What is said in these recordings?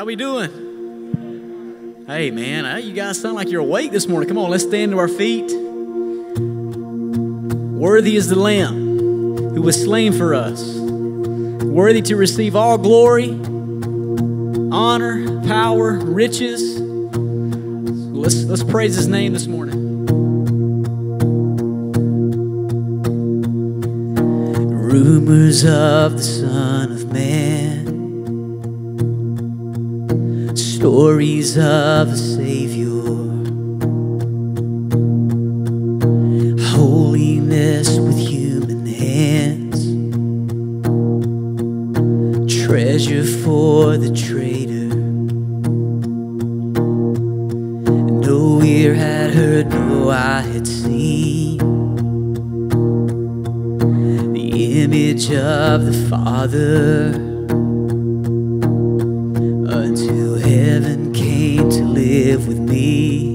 How we doing? Hey, man, you guys sound like you're awake this morning. Come on, let's stand to our feet. Worthy is the Lamb who was slain for us. Worthy to receive all glory, honor, power, riches. So let's praise His name this morning. Rumors of the Son of Man, stories of a Savior, holiness with human hands, treasure for the traitor. No ear had heard, no eye had seen the image of the Father, until heaven came to live with me.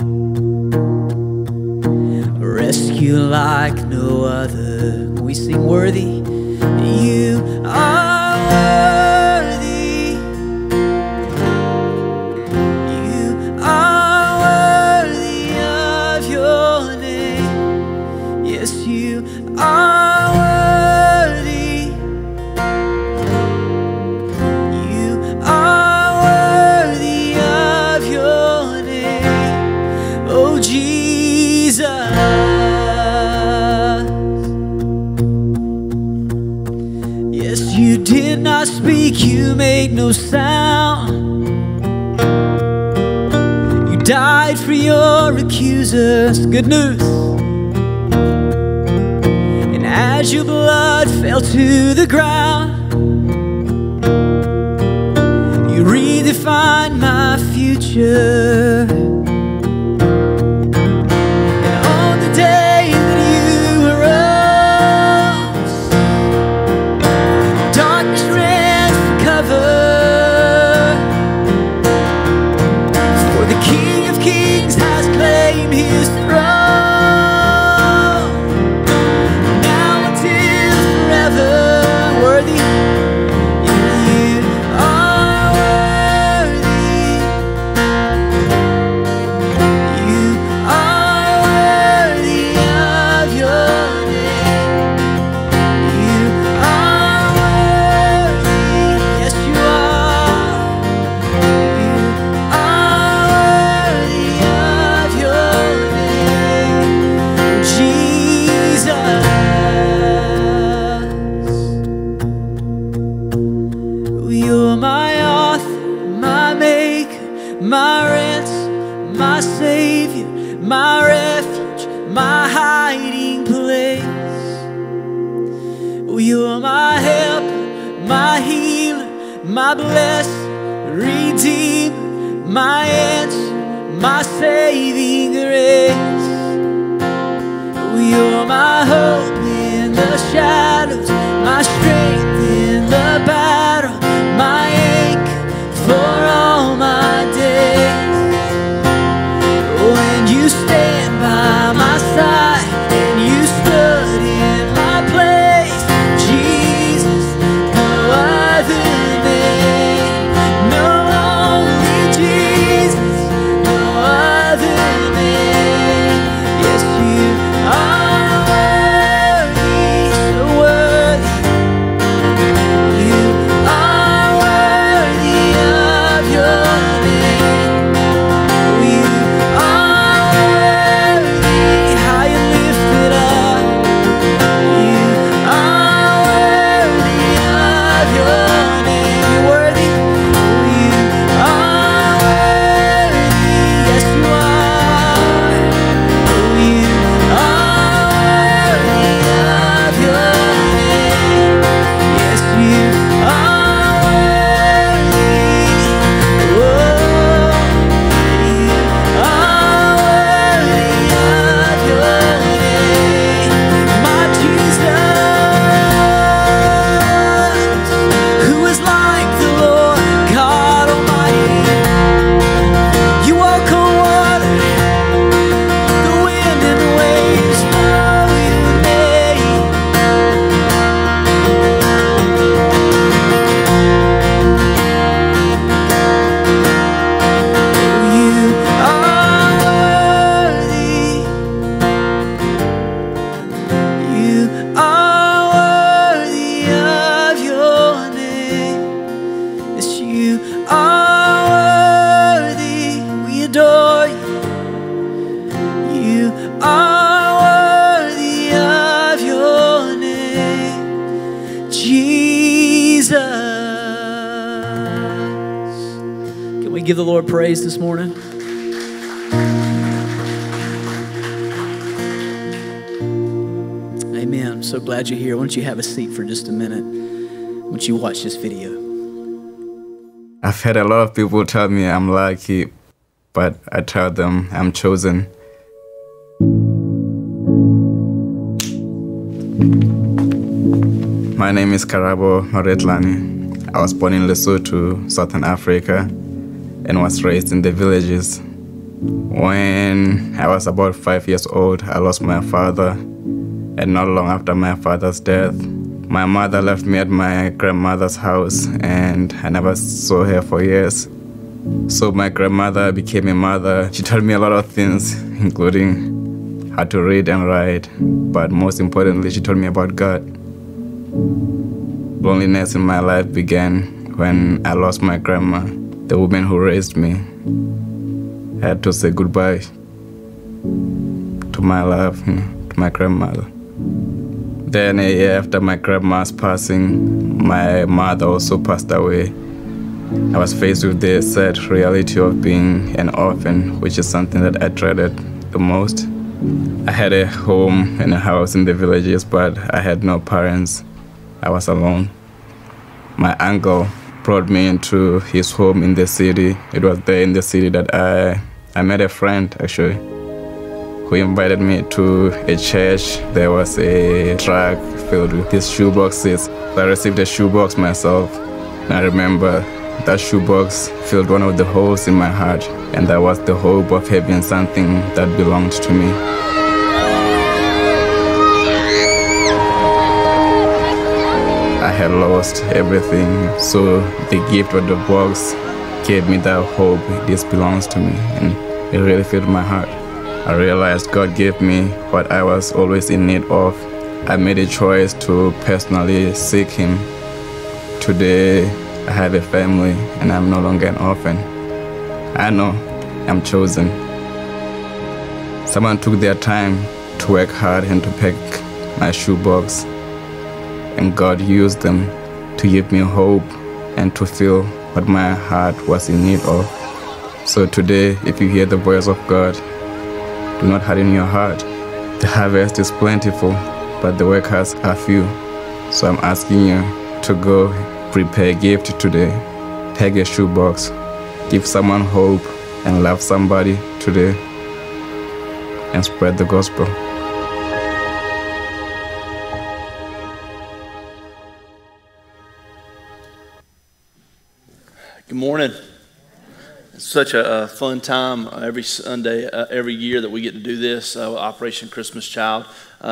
A rescue like no other. We sing worthy. You are worthy. You are worthy of your name. Yes, you are. You did not speak, you made no sound. You died for your accusers. Good news. And as your blood fell to the ground, you redefined my future. And on the day that you my blessed Redeemer, my answer, my saving grace. You're my hope in the shadows, my strength in the battle, my anchor for all my days. When you stand by my side and you stood in my place, Jesus, no other. give the Lord praise this morning? Amen. I'm so glad you're here. Why don't you have a seat for just a minute once you watch this video. I've had a lot of people tell me I'm lucky, but I tell them I'm chosen. My name is Karabo Moretlani. I was born in Lesotho, Southern Africa, and was raised in the villages. When I was about 5 years old, I lost my father, and not long after my father's death, my mother left me at my grandmother's house, and I never saw her for years. So my grandmother became a mother. She taught me a lot of things, including how to read and write, but most importantly, she taught me about God. Loneliness in my life began when I lost my grandma, the woman who raised me. I had to say goodbye to my love, to my grandmother. Then a year after my grandma's passing, my mother also passed away. I was faced with the sad reality of being an orphan, which is something that I dreaded the most. I had a home and a house in the villages, but I had no parents. I was alone. My uncle brought me into his home in the city. It was there in the city that I met a friend, actually, who invited me to a church. There was a truck filled with these shoe boxes. I received a shoebox myself. And I remember that shoebox filled one of the holes in my heart, and that was the hope of having something that belonged to me. I had lost everything, so the gift of the box gave me that hope. This belongs to me, and it really filled my heart. I realized God gave me what I was always in need of. I made a choice to personally seek Him. Today, I have a family, and I'm no longer an orphan. I know I'm chosen. Someone took their time to work hard and to pack my shoebox, and God used them to give me hope and to fill what my heart was in need of. So today, if you hear the voice of God, do not harden your heart. The harvest is plentiful, but the workers are few. So I'm asking you to go prepare a gift today. Pack a shoebox, give someone hope, and love somebody today, and spread the gospel. Good morning. It's such a fun time every Sunday, every year that we get to do this, Operation Christmas Child.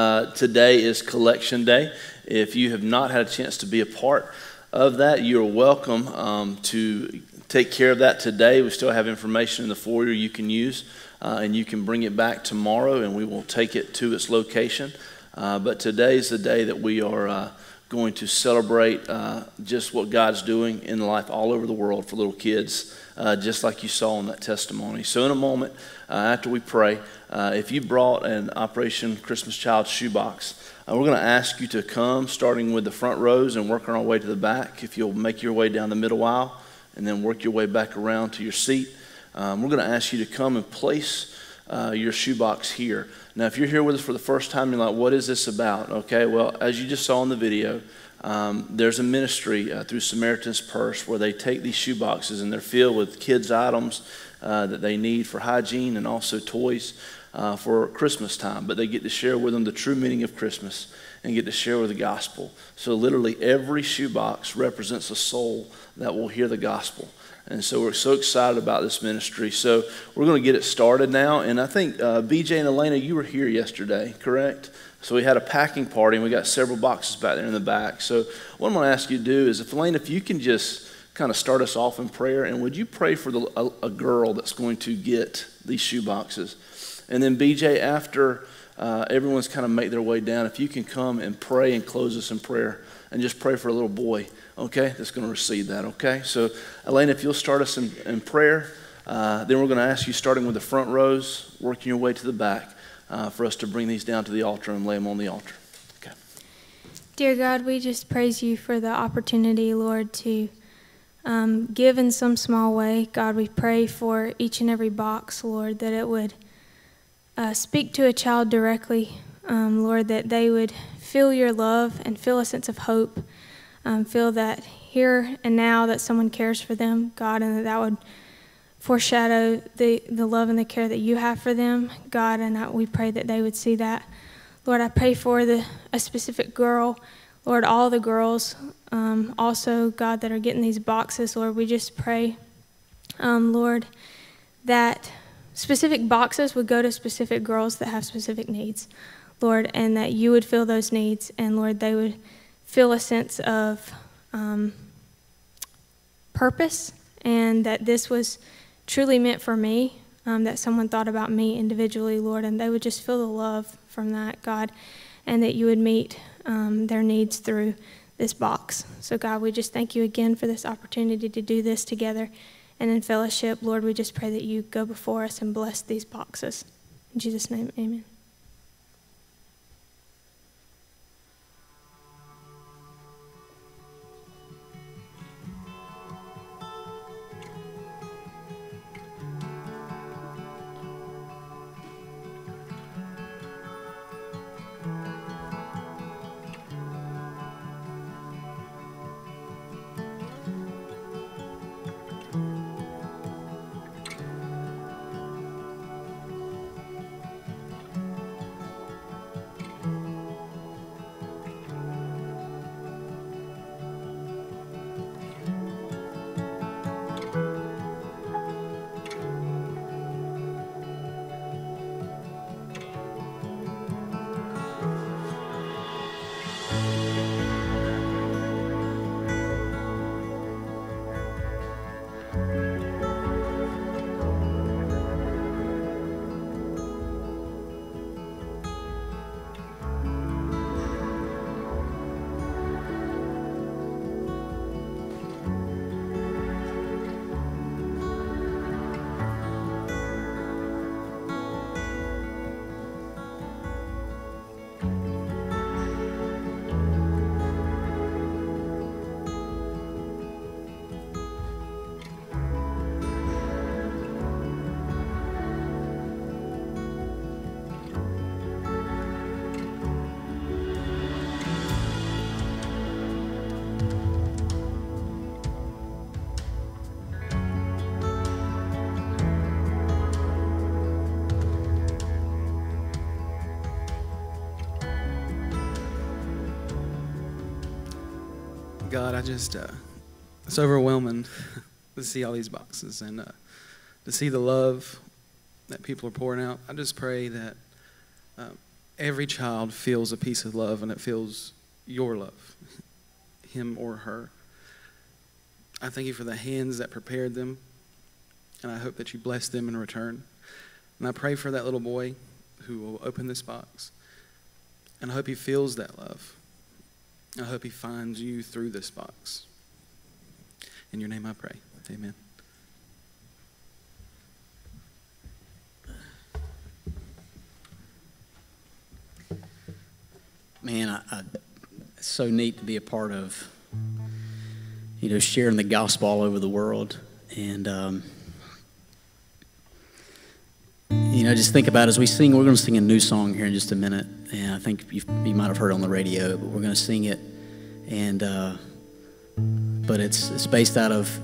Today is Collection Day. If you have not had a chance to be a part of that, you're welcome to take care of that today. We still have information in the foyer you can use, and you can bring it back tomorrow, and we will take it to its location. But today is the day that we are going to celebrate just what God's doing in life all over the world for little kids, just like you saw in that testimony. So in a moment, after we pray, if you brought an Operation Christmas Child shoebox, we're going to ask you to come, starting with the front rows and working our way to the back. If you'll make your way down the middle aisle and then work your way back around to your seat, we're going to ask you to come and place your shoebox here. Now, if you're here with us for the first time, you're like, what is this about? Okay, well, as you just saw in the video, there's a ministry through Samaritan's Purse where they take these shoeboxes and they're filled with kids' items that they need for hygiene and also toys for Christmas time. But they get to share with them the true meaning of Christmas and get to share with the gospel. So literally every shoebox represents a soul that will hear the gospel. And so we're so excited about this ministry. So we're going to get it started now. And I think BJ and Elena, you were here yesterday, correct? So we had a packing party, and we got several boxes back there in the back. So what I'm going to ask you to do is, Elena, if you can just kind of start us off in prayer, and would you pray for a girl that's going to get these shoe boxes? And then BJ, after everyone's kind of make their way down, if you can come and pray and close us in prayer, and just pray for a little boy, okay, that's going to receive that, okay? So, Elena, if you'll start us in prayer, then we're going to ask you, starting with the front rows, working your way to the back, for us to bring these down to the altar and lay them on the altar. Okay. Dear God, we just praise you for the opportunity, Lord, to give in some small way. God, we pray for each and every box, Lord, that it would speak to a child directly, Lord, that they would feel your love and feel a sense of hope, feel that here and now that someone cares for them, God, and that would foreshadow the love and the care that you have for them, God, and we pray that they would see that. Lord, I pray for a specific girl, Lord, all the girls, also, God, that are getting these boxes, Lord, we just pray, Lord, that specific boxes would go to specific girls that have specific needs, Lord, and that you would fill those needs, and Lord, they would feel a sense of purpose, and that this was truly meant for me, that someone thought about me individually, Lord, and they would just feel the love from that, God, and that you would meet their needs through this box. So, God, we just thank you again for this opportunity to do this together and in fellowship. Lord, we just pray that you go before us and bless these boxes. In Jesus' name, amen. God, I just, it's overwhelming to see all these boxes and to see the love that people are pouring out. I just pray that every child feels a piece of love, and it feels your love, him or her. I thank you for the hands that prepared them, and I hope that you bless them in return. And I pray for that little boy who will open this box, and I hope he feels that love. I hope he finds you through this box. In your name I pray. Amen. Man, it's so neat to be a part of, sharing the gospel all over the world. And, just think about as we sing, we're going to sing a new song here in just a minute. And I think you might have heard it on the radio, but we're going to sing it. And but it's based out of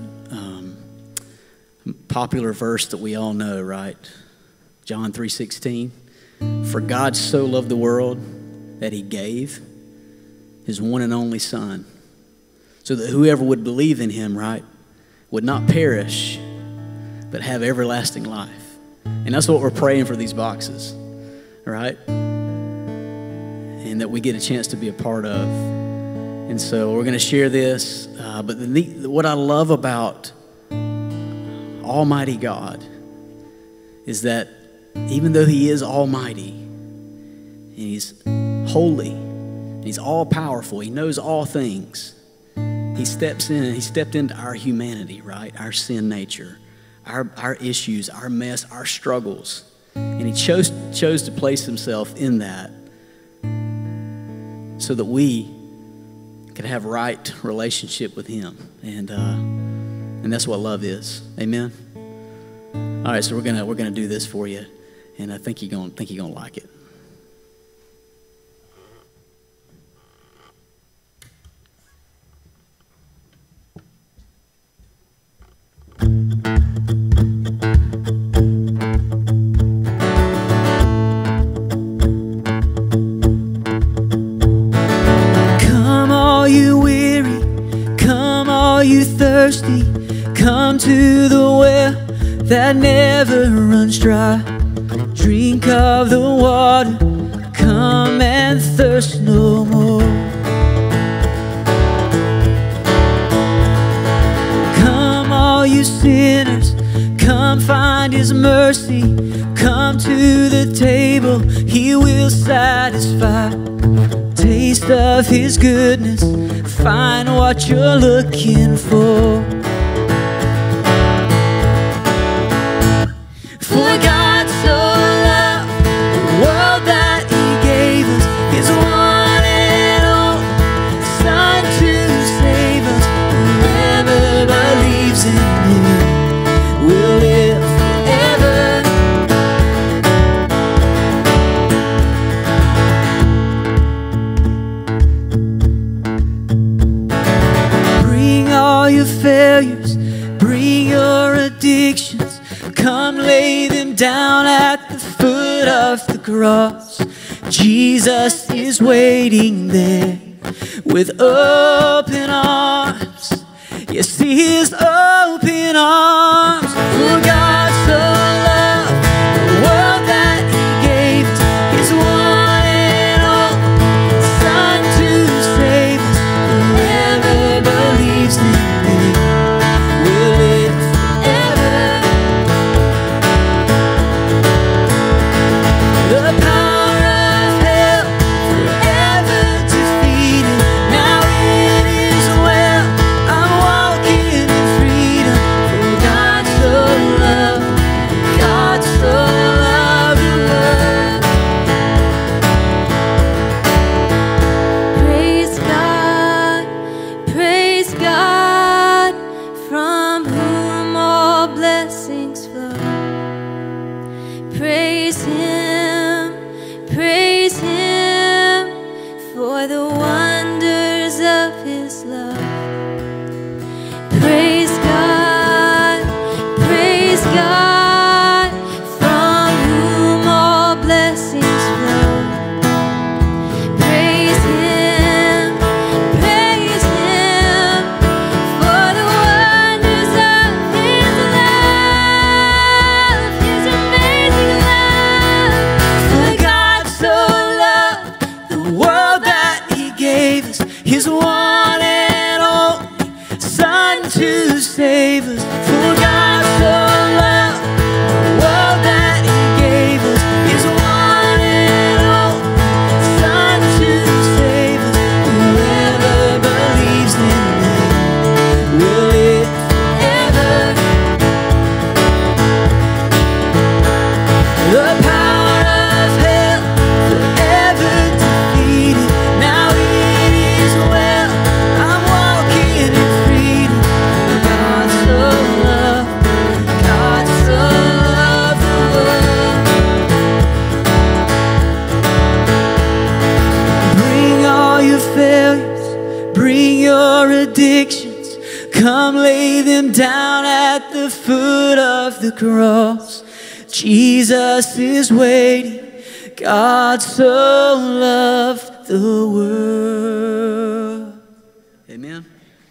popular verse that we all know, right? John 3:16. For God so loved the world that he gave his one and only Son, so that whoever would believe in him, right, would not perish, but have everlasting life. And that's what we're praying for these boxes, right? And that we get a chance to be a part of. And so we're going to share this. But what I love about Almighty God is that even though he is almighty, and he's holy, and he's all-powerful, he knows all things, he steps in and he stepped into our humanity, right? Our sin nature, our issues, our mess, our struggles. And he chose to place himself in that so that we could have right relationship with him. And And that's what love is. Amen. All right, so we're gonna do this for you, and I think you're gonna like it. Come all you weary, come all you thirsty, come to the well that never runs dry. Drink of the water, come and thirst no more. Come all you sinners, come find His mercy, come to the table, He will satisfy. Taste of His goodness, find what you're looking for. For God so loved the world that He gave us His one and only Son to save us. Whoever believes in Him will live forever. Bring all your failures, bring your addictions, come lay them down at the foot of the cross. Jesus is waiting there with open arms. Yes, He is open arms. For God so loved the world that He gave us His one and only Son to save us. Whoever believes in Him will live forever. The power of hell forever defeated. Now it is well, I'm walking in freedom. For God so loved the world. Praise God, from whom all blessings flow. Praise Him for the wonders of His love. Praise God, from whom all blessings flow. Praise Him for the wonders of His love, His amazing love. For God so loved the world that He gave us His one and only Son to save us. For God so loved the world that He gave us His one and only Son to save us. Whoever believes in Him will live forever. The power of hell forever defeated. Now it is well, I'm walking in freedom. God so loved the world. Bring all your failures, bring your addictions, come lay them down at the foot of the cross. Jesus is waiting. God so loved the world. Amen.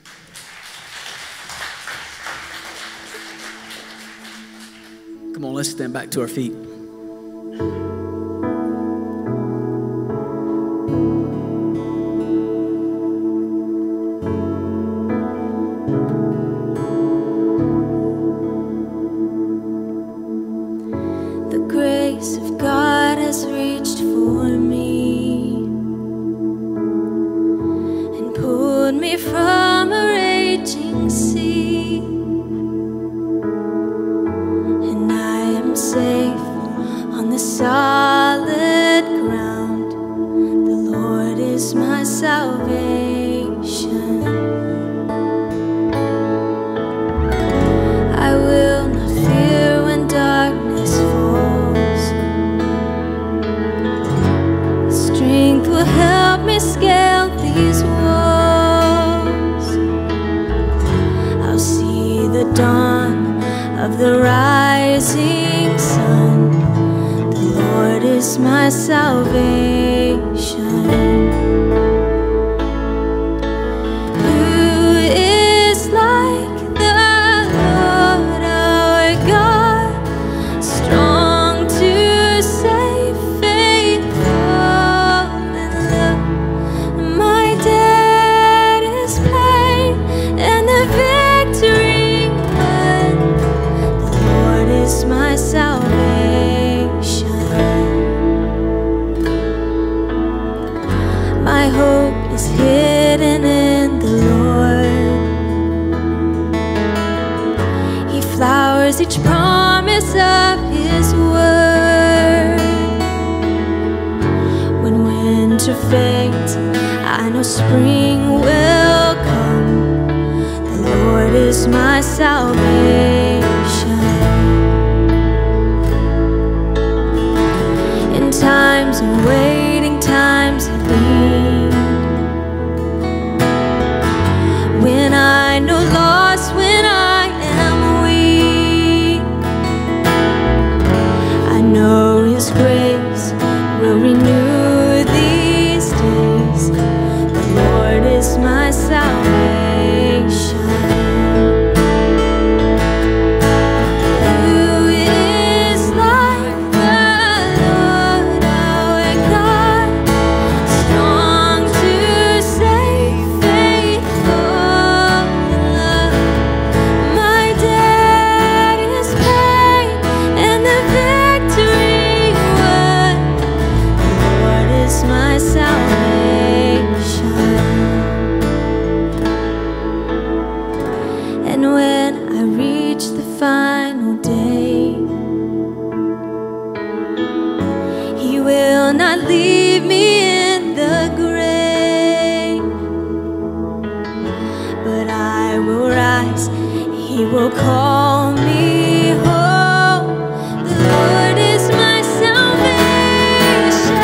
Come on, let's stand back to our feet. The grace of God has reached for me and pulled me from a raging sea, and I am safe on the solid ground. The Lord is my salvation. dawn of the rising sun. The Lord is my salvation. Who is like the Lord our God, strong to save, faithful in love? My debt is paid and the victory won. The Lord is my salvation. My hope is hidden in the Lord. He flowers each promise of His word. When winter fades, I know spring will come. The Lord is my salvation. In times of waiting, times of need, when I know loss, when I am weak, I know His grace will renew these days. The Lord is my salvation. Who is like the Lord our God, strong to save, faithful in love? My debt is paid and the victory won. The Lord is my salvation. And when I reach the final day, He will not leave me in the grave, but I will rise. He will call me home. The Lord is my salvation.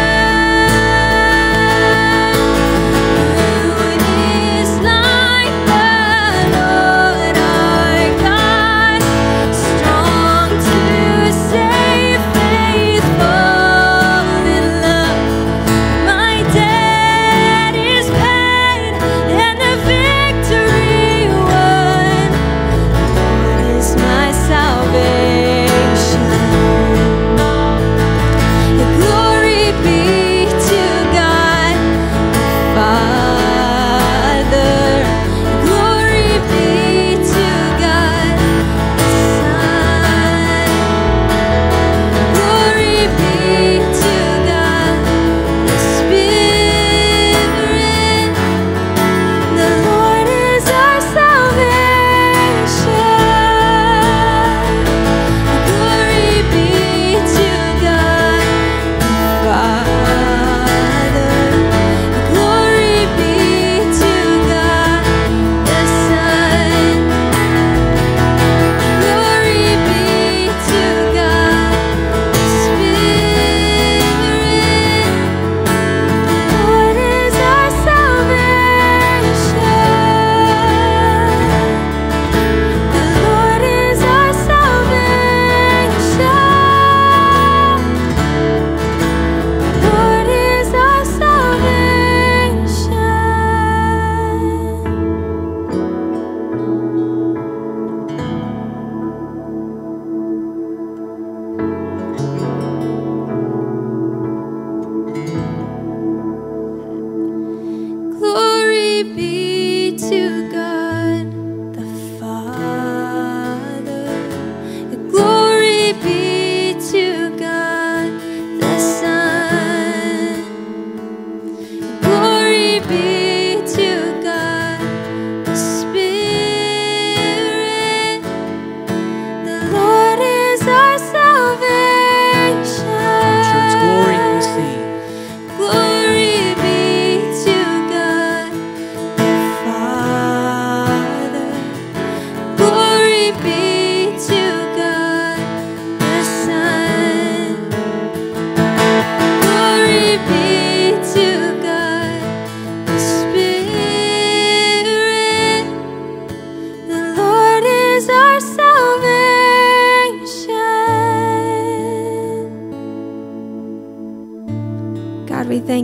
Who is like the Lord our God, strong to save, faithful in love? My debt is paid and the victory won. The Lord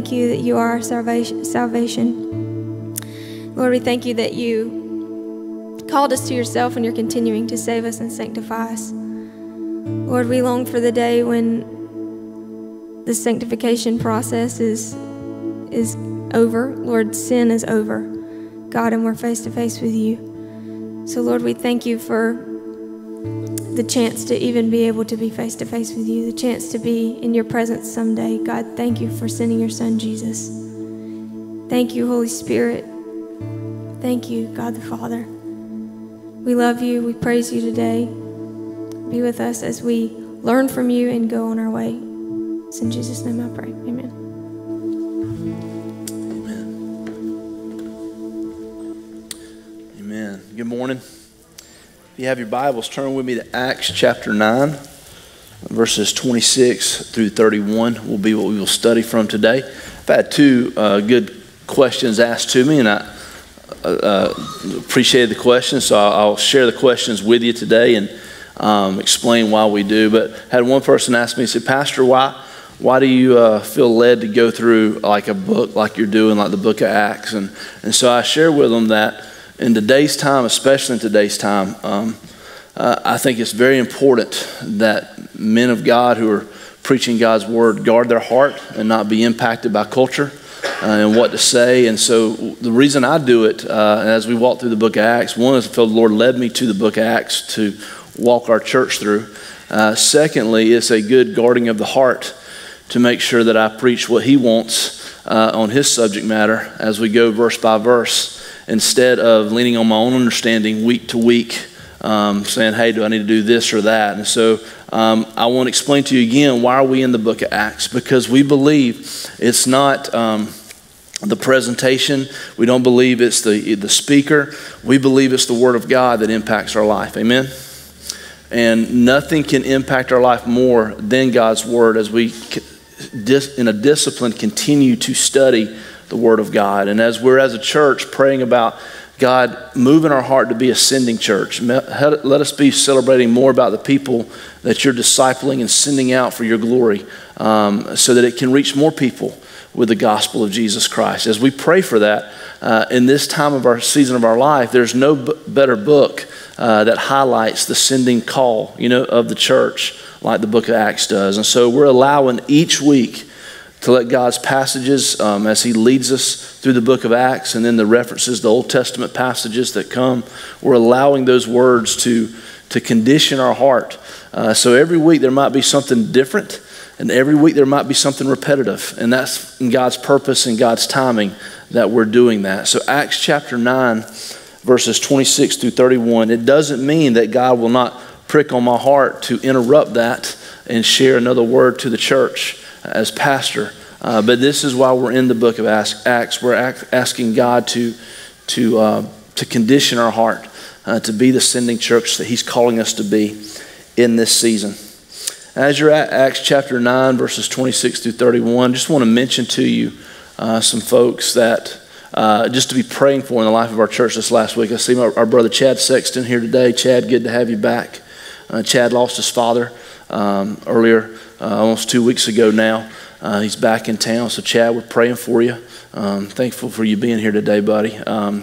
thank you that you are our salvation. Lord, we thank you that you called us to yourself and you're continuing to save us and sanctify us. Lord, we long for the day when the sanctification process is over. Lord, sin is over, God, and we're face to face with you. So, Lord, we thank you for the chance to even be able to be face to face with you, the chance to be in your presence someday. God, thank you for sending your son, Jesus. Thank you, Holy Spirit. Thank you, God the Father. We love you. We praise you today. Be with us as we learn from you and go on our way. It's in Jesus' name I pray. Amen. Amen. Good morning. If you have your Bibles, turn with me to Acts chapter 9, verses 26 through 31 will be what we will study from today. I've had two good questions asked to me, and I appreciated the questions, so I'll share the questions with you today and explain why we do. But I had one person ask me, said, Pastor, why do you feel led to go through like a book like you're doing, like the book of Acts? And so I shared with them that in today's time, especially in today's time, I think it's very important that men of God who are preaching God's word guard their heart and not be impacted by culture and what to say. And so the reason I do it, as we walk through the book of Acts, one is I feel the Lord led me to the book of Acts to walk our church through. Secondly, it's a good guarding of the heart to make sure that I preach what he wants on his subject matter as we go verse by verse, instead of leaning on my own understanding week to week, saying, hey, do I need to do this or that? And so I want to explain to you again, why are we in the book of Acts? Because we believe it's not the presentation. We don't believe it's the speaker. We believe it's the Word of God that impacts our life. Amen? And nothing can impact our life more than God's Word as we, in a discipline, continue to study the Word of God. And as we're as a church praying about God moving our heart to be a sending church, let us be celebrating more about the people that you're discipling and sending out for your glory, so that it can reach more people with the gospel of Jesus Christ. As we pray for that, in this time of our season of our life, there's no better book that highlights the sending call, of the church like the book of Acts does. And so we're allowing each week to let God's passages, as he leads us through the book of Acts, and then the references, the Old Testament passages that come, we're allowing those words to condition our heart. So every week there might be something different, and every week there might be something repetitive, and that's in God's purpose and God's timing that we're doing that. So Acts chapter 9, verses 26 through 31, it doesn't mean that God will not prick on my heart to interrupt that and share another word to the church as pastor. But this is why we're in the book of Acts. We're asking God to condition our heart to be the sending church that he's calling us to be in this season. As you're at Acts chapter 9, verses 26 through 31, just want to mention to you some folks that just to be praying for in the life of our church this last week. I see our brother Chad Sexton here today. Chad, good to have you back. Chad lost his father earlier, almost 2 weeks ago now. He's back in town. So Chad, we're praying for you. Thankful for you being here today, buddy.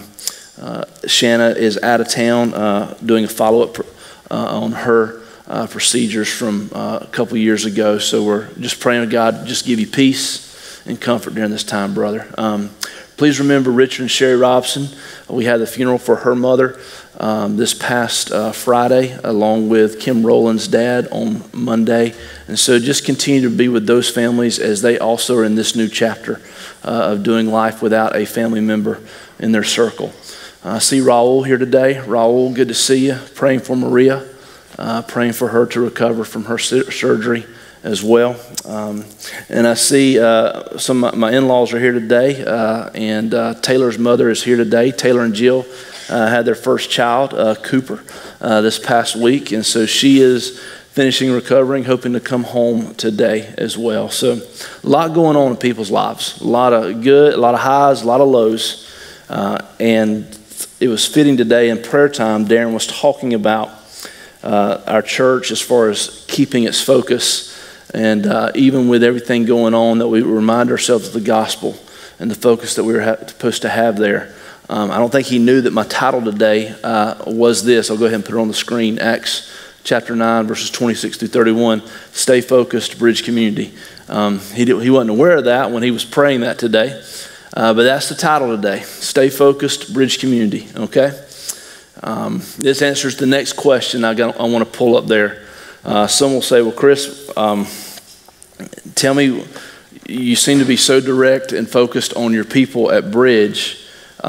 Shanna is out of town doing a follow-up on her procedures from a couple years ago. So we're just praying to God just give you peace and comfort during this time, brother. Please remember Richard and Sherry Robson. We had the funeral for her mother this past Friday, along with Kim Rowland's dad on Monday. And so just continue to be with those families as they also are in this new chapter of doing life without a family member in their circle. I see Raul here today. Raul, good to see you. Praying for Maria, praying for her to recover from her surgery as well. And I see some of my in-laws are here today, and Taylor's mother is here today. Taylor and Jill had their first child, Cooper, this past week, and so she is finishing recovering, hoping to come home today as well. So a lot going on in people's lives, a lot of good, a lot of highs, a lot of lows, and it was fitting today in prayer time. Darren was talking about our church as far as keeping its focus And even with everything going on, that we remind ourselves of the gospel and the focus that we were supposed to have there. I don't think he knew that my title today was this. I'll go ahead and put it on the screen. Acts chapter 9, verses 26 through 31. Stay focused, Bridge Community. He wasn't aware of that when he was praying that today. But that's the title today. Stay focused, Bridge Community. Okay? This answers the next question I want to pull up there. Some will say, well, Chris, tell me, you seem to be so direct and focused on your people at Bridge.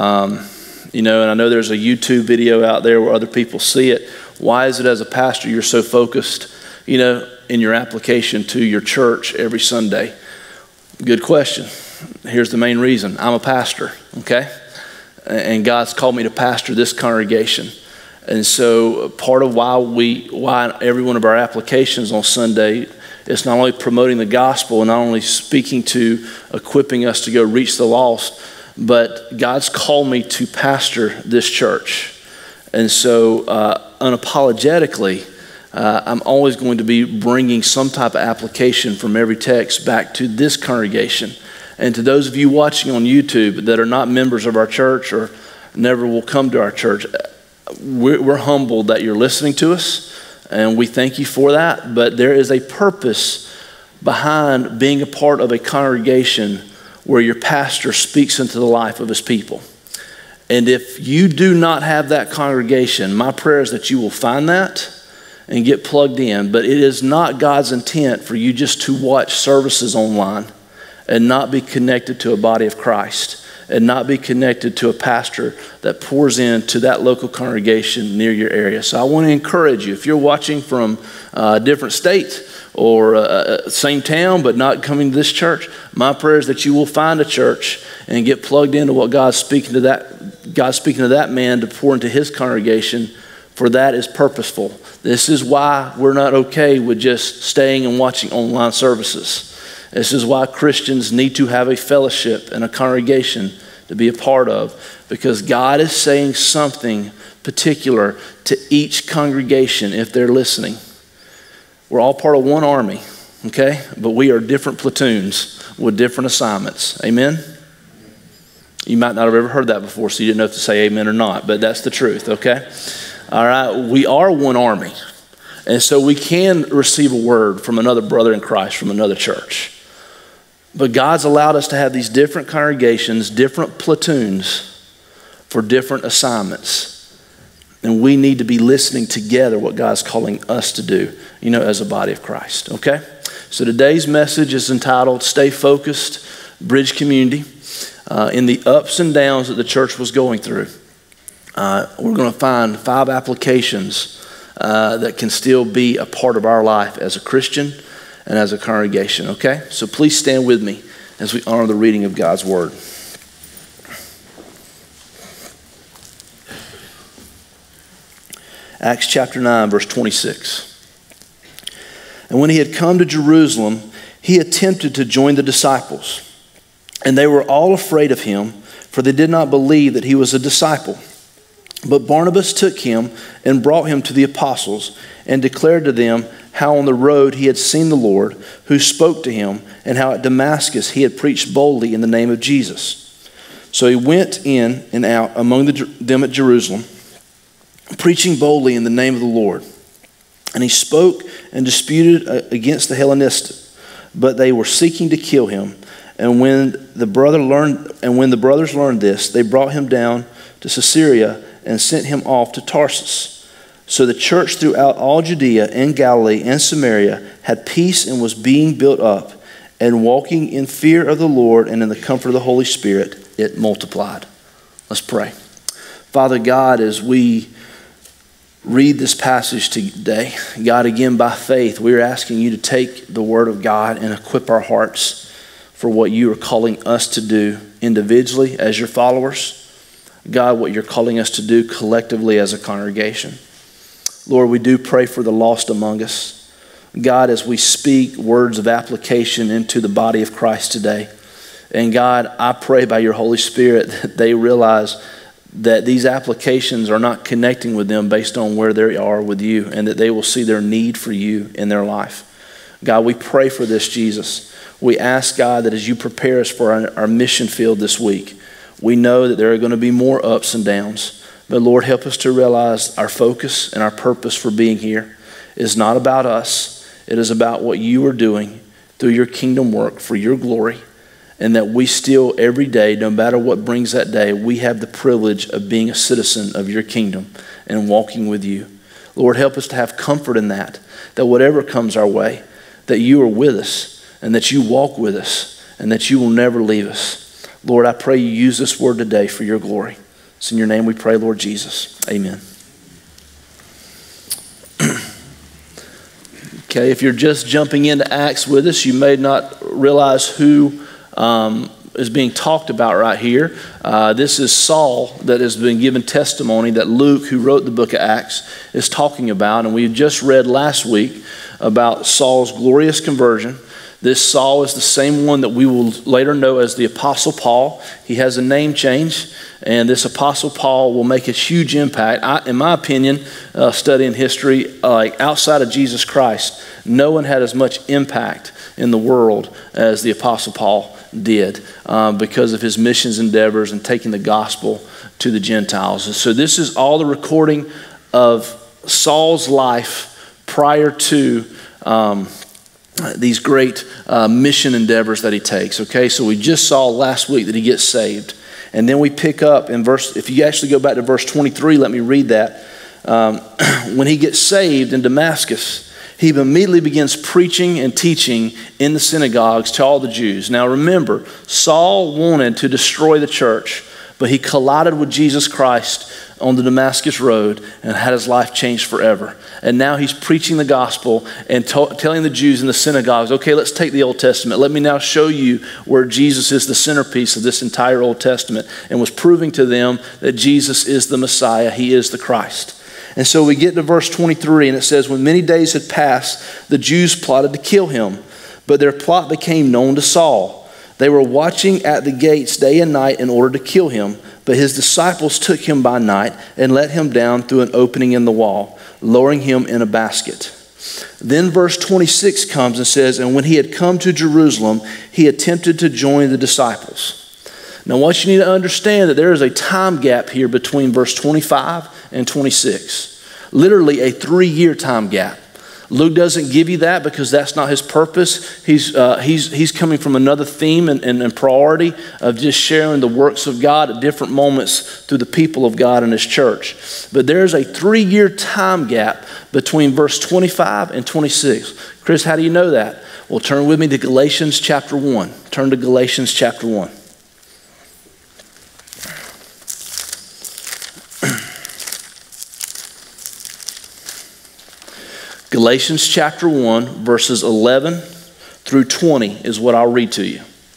And I know there's a YouTube video out there where other people see it. Why is it as a pastor you're so focused, in your application to your church every Sunday? Good question. Here's the main reason. I'm a pastor, okay? And God's called me to pastor this congregation. And so part of why every one of our applications on Sunday is not only promoting the gospel and not only speaking to equipping us to go reach the lost, but God's called me to pastor this church. And so unapologetically, I'm always going to be bringing some type of application from every text back to this congregation. And to those of you watching on YouTube that are not members of our church or never will come to our church, we're humbled that you're listening to us, and we thank you for that. But there is a purpose behind being a part of a congregation where your pastor speaks into the life of his people. And if you do not have that congregation, my prayer is that you will find that and get plugged in. But it is not God's intent for you just to watch services online and not be connected to a body of Christ and not be connected to a pastor that pours into that local congregation near your area. So I want to encourage you, if you're watching from a different state or same town but not coming to this church, my prayer is that you will find a church and get plugged into what God's speaking to that man to pour into his congregation, for that is purposeful. This is why we're not okay with just staying and watching online services. This is why Christians need to have a fellowship and a congregation to be a part of, because God is saying something particular to each congregation if they're listening. We're all part of one army, okay? But we are different platoons with different assignments. Amen? You might not have ever heard that before, so you didn't know if to say amen or not, but that's the truth, okay? All right, we are one army. And so we can receive a word from another brother in Christ from another church. But God's allowed us to have these different congregations, different platoons for different assignments. And we need to be listening together what God's calling us to do, as a body of Christ, okay? So today's message is entitled, Stay Focused, Bridge Community. In the ups and downs that the church was going through, we're going to find 5 applications that can still be a part of our life as a Christian and as a congregation, okay? So please stand with me as we honor the reading of God's Word. Acts chapter 9, verse 26. And when he had come to Jerusalem, he attempted to join the disciples. And they were all afraid of him, for they did not believe that he was a disciple. But Barnabas took him and brought him to the apostles and declared to them how on the road he had seen the Lord, who spoke to him, and how at Damascus he had preached boldly in the name of Jesus. So he went in and out among them at Jerusalem, preaching boldly in the name of the Lord. And he spoke and disputed against the Hellenists, but they were seeking to kill him. And when the brothers learned this, they brought him down to Caesarea and sent him off to Tarsus. So the church throughout all Judea and Galilee and Samaria had peace and was being built up, and walking in fear of the Lord and in the comfort of the Holy Spirit, it multiplied. Let's pray. Father God, as we read this passage today, God, again by faith, we're asking you to take the word of God and equip our hearts for what you are calling us to do individually as your followers. God, what you're calling us to do collectively as a congregation. Lord, we do pray for the lost among us. God, as we speak words of application into the body of Christ today. And God, I pray by your Holy Spirit that they realize that these applications are not connecting with them based on where they are with you, and that they will see their need for you in their life. God, we pray for this, Jesus. We ask, God, that as you prepare us for our mission field this week, we know that there are going to be more ups and downs. But Lord, help us to realize our focus and our purpose for being here is not about us. It is about what you are doing through your kingdom work for your glory. And that we still, every day, no matter what brings that day, we have the privilege of being a citizen of your kingdom and walking with you. Lord, help us to have comfort in that whatever comes our way, that you are with us and that you walk with us and that you will never leave us. Lord, I pray you use this word today for your glory. It's in your name we pray, Lord Jesus. Amen. Okay, if you're just jumping into Acts with us, you may not realize who is being talked about right here. This is Saul that has been given testimony that Luke, who wrote the book of Acts, is talking about. And we just read last week about Saul's glorious conversion. This Saul is the same one that we will later know as the Apostle Paul. He has a name change, and this Apostle Paul will make a huge impact. In my opinion, studying history, outside of Jesus Christ, no one had as much impact in the world as the Apostle Paul did because of his missions endeavors and taking the gospel to the Gentiles. And so this is all the recording of Saul's life prior to these great mission endeavors that he takes. Okay, so we just saw last week that he gets saved. And then we pick up in if you actually go back to verse 23, let me read that. When he gets saved in Damascus, he immediately begins preaching and teaching in the synagogues to all the Jews. Now remember, Saul wanted to destroy the church, but he collided with Jesus Christ on the Damascus road and had his life changed forever. And now he's preaching the gospel and telling the Jews in the synagogues, okay, let's take the Old Testament. Let me now show you where Jesus is the centerpiece of this entire Old Testament, and was proving to them that Jesus is the Messiah. He is the Christ. And so we get to verse 23, and it says, when many days had passed, the Jews plotted to kill him, but their plot became known to Saul. They were watching at the gates day and night in order to kill him, but his disciples took him by night and let him down through an opening in the wall, lowering him in a basket. Then verse 26 comes and says, and when he had come to Jerusalem, he attempted to join the disciples. Now, what you need to understand that there is a time gap here between verse 25 and 26. Literally a 3-year time gap. Luke doesn't give you that because that's not his purpose. He's coming from another theme and priority of just sharing the works of God at different moments through the people of God in his church. But there's a 3-year time gap between verse 25 and 26. Chris, how do you know that? Well, turn with me to Galatians chapter 1. Turn to Galatians chapter 1. Galatians chapter 1, verses 11 through 20 is what I'll read to you.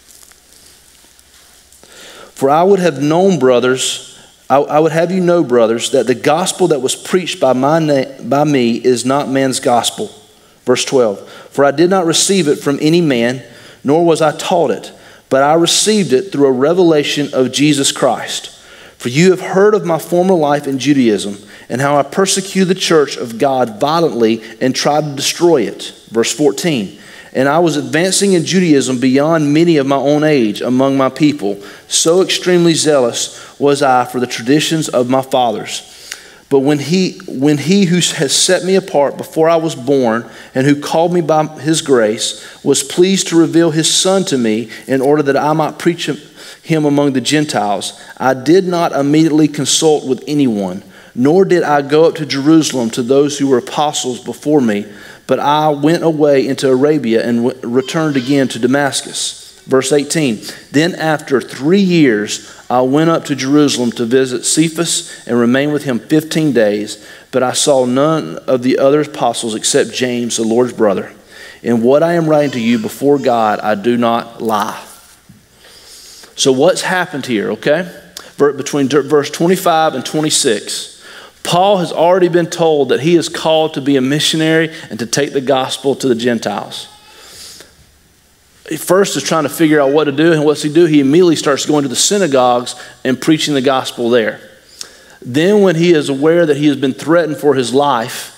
For I would have known, brothers, I would have you know, brothers, that the gospel that was preached by me is not man's gospel. Verse 12, for I did not receive it from any man, nor was I taught it, but I received it through a revelation of Jesus Christ. For you have heard of my former life in Judaism, and how I persecuted the church of God violently and tried to destroy it. Verse 14, and I was advancing in Judaism beyond many of my own age among my people. So extremely zealous was I for the traditions of my fathers. But when he who has set me apart before I was born and who called me by his grace was pleased to reveal his Son to me in order that I might preach him among the Gentiles, I did not immediately consult with anyone, nor did I go up to Jerusalem to those who were apostles before me, but I went away into Arabia and returned again to Damascus. Verse 18, then after 3 years I went up to Jerusalem to visit Cephas and remained with him 15 days, but I saw none of the other apostles except James, the Lord's brother. In what I am writing to you before God, I do not lie. So what's happened here, okay? Between verse 25 and 26. Paul has already been told that he is called to be a missionary and to take the gospel to the Gentiles. He first is trying to figure out what to do, and what's he do? He immediately starts going to the synagogues and preaching the gospel there. Then when he is aware that he has been threatened for his life,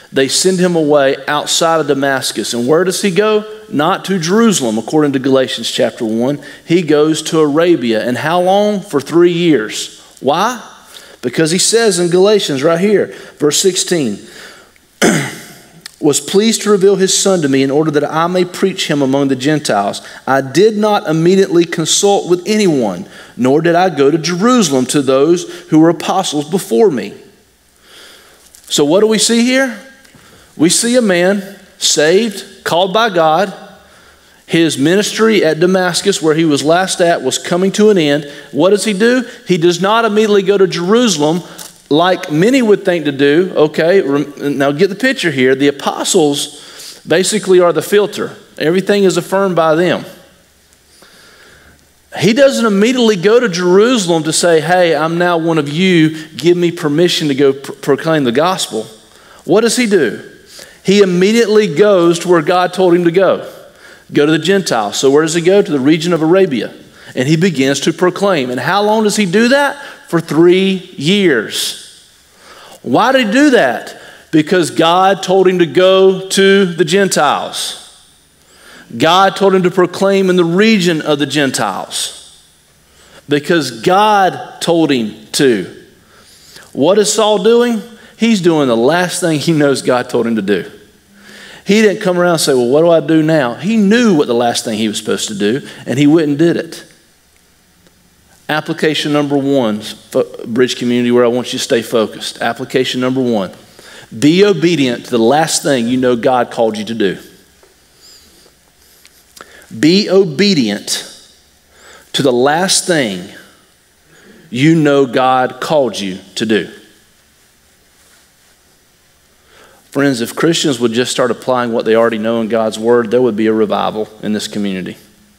they send him away outside of Damascus. And where does he go? Not to Jerusalem, according to Galatians chapter 1. He goes to Arabia. And how long? For 3 years. Why? Because he says in Galatians right here, verse 16, was pleased to reveal his Son to me in order that I may preach him among the Gentiles. I did not immediately consult with anyone, nor did I go to Jerusalem to those who were apostles before me. So what do we see here? We see a man saved, called by God. His ministry at Damascus, where he was last at, was coming to an end. What does he do? He does not immediately go to Jerusalem like many would think to do. Okay, now get the picture here. The apostles basically are the filter. Everything is affirmed by them. He doesn't immediately go to Jerusalem to say, hey, I'm now one of you. Give me permission to go proclaim the gospel. What does he do? He immediately goes to where God told him to go. Go to the Gentiles. So where does he go? To the region of Arabia. And he begins to proclaim. And how long does he do that? For 3 years. Why did he do that? Because God told him to go to the Gentiles. God told him to proclaim in the region of the Gentiles. Because God told him to. What is Saul doing? He's doing the last thing he knows God told him to do. He didn't come around and say, well, what do I do now? He knew what the last thing he was supposed to do, and he went and did it. Application number 1, Bridge Community, where I want you to stay focused. Application number 1, be obedient to the last thing you know God called you to do. Be obedient to the last thing you know God called you to do. Friends, if Christians would just start applying what they already know in God's Word, there would be a revival in this community.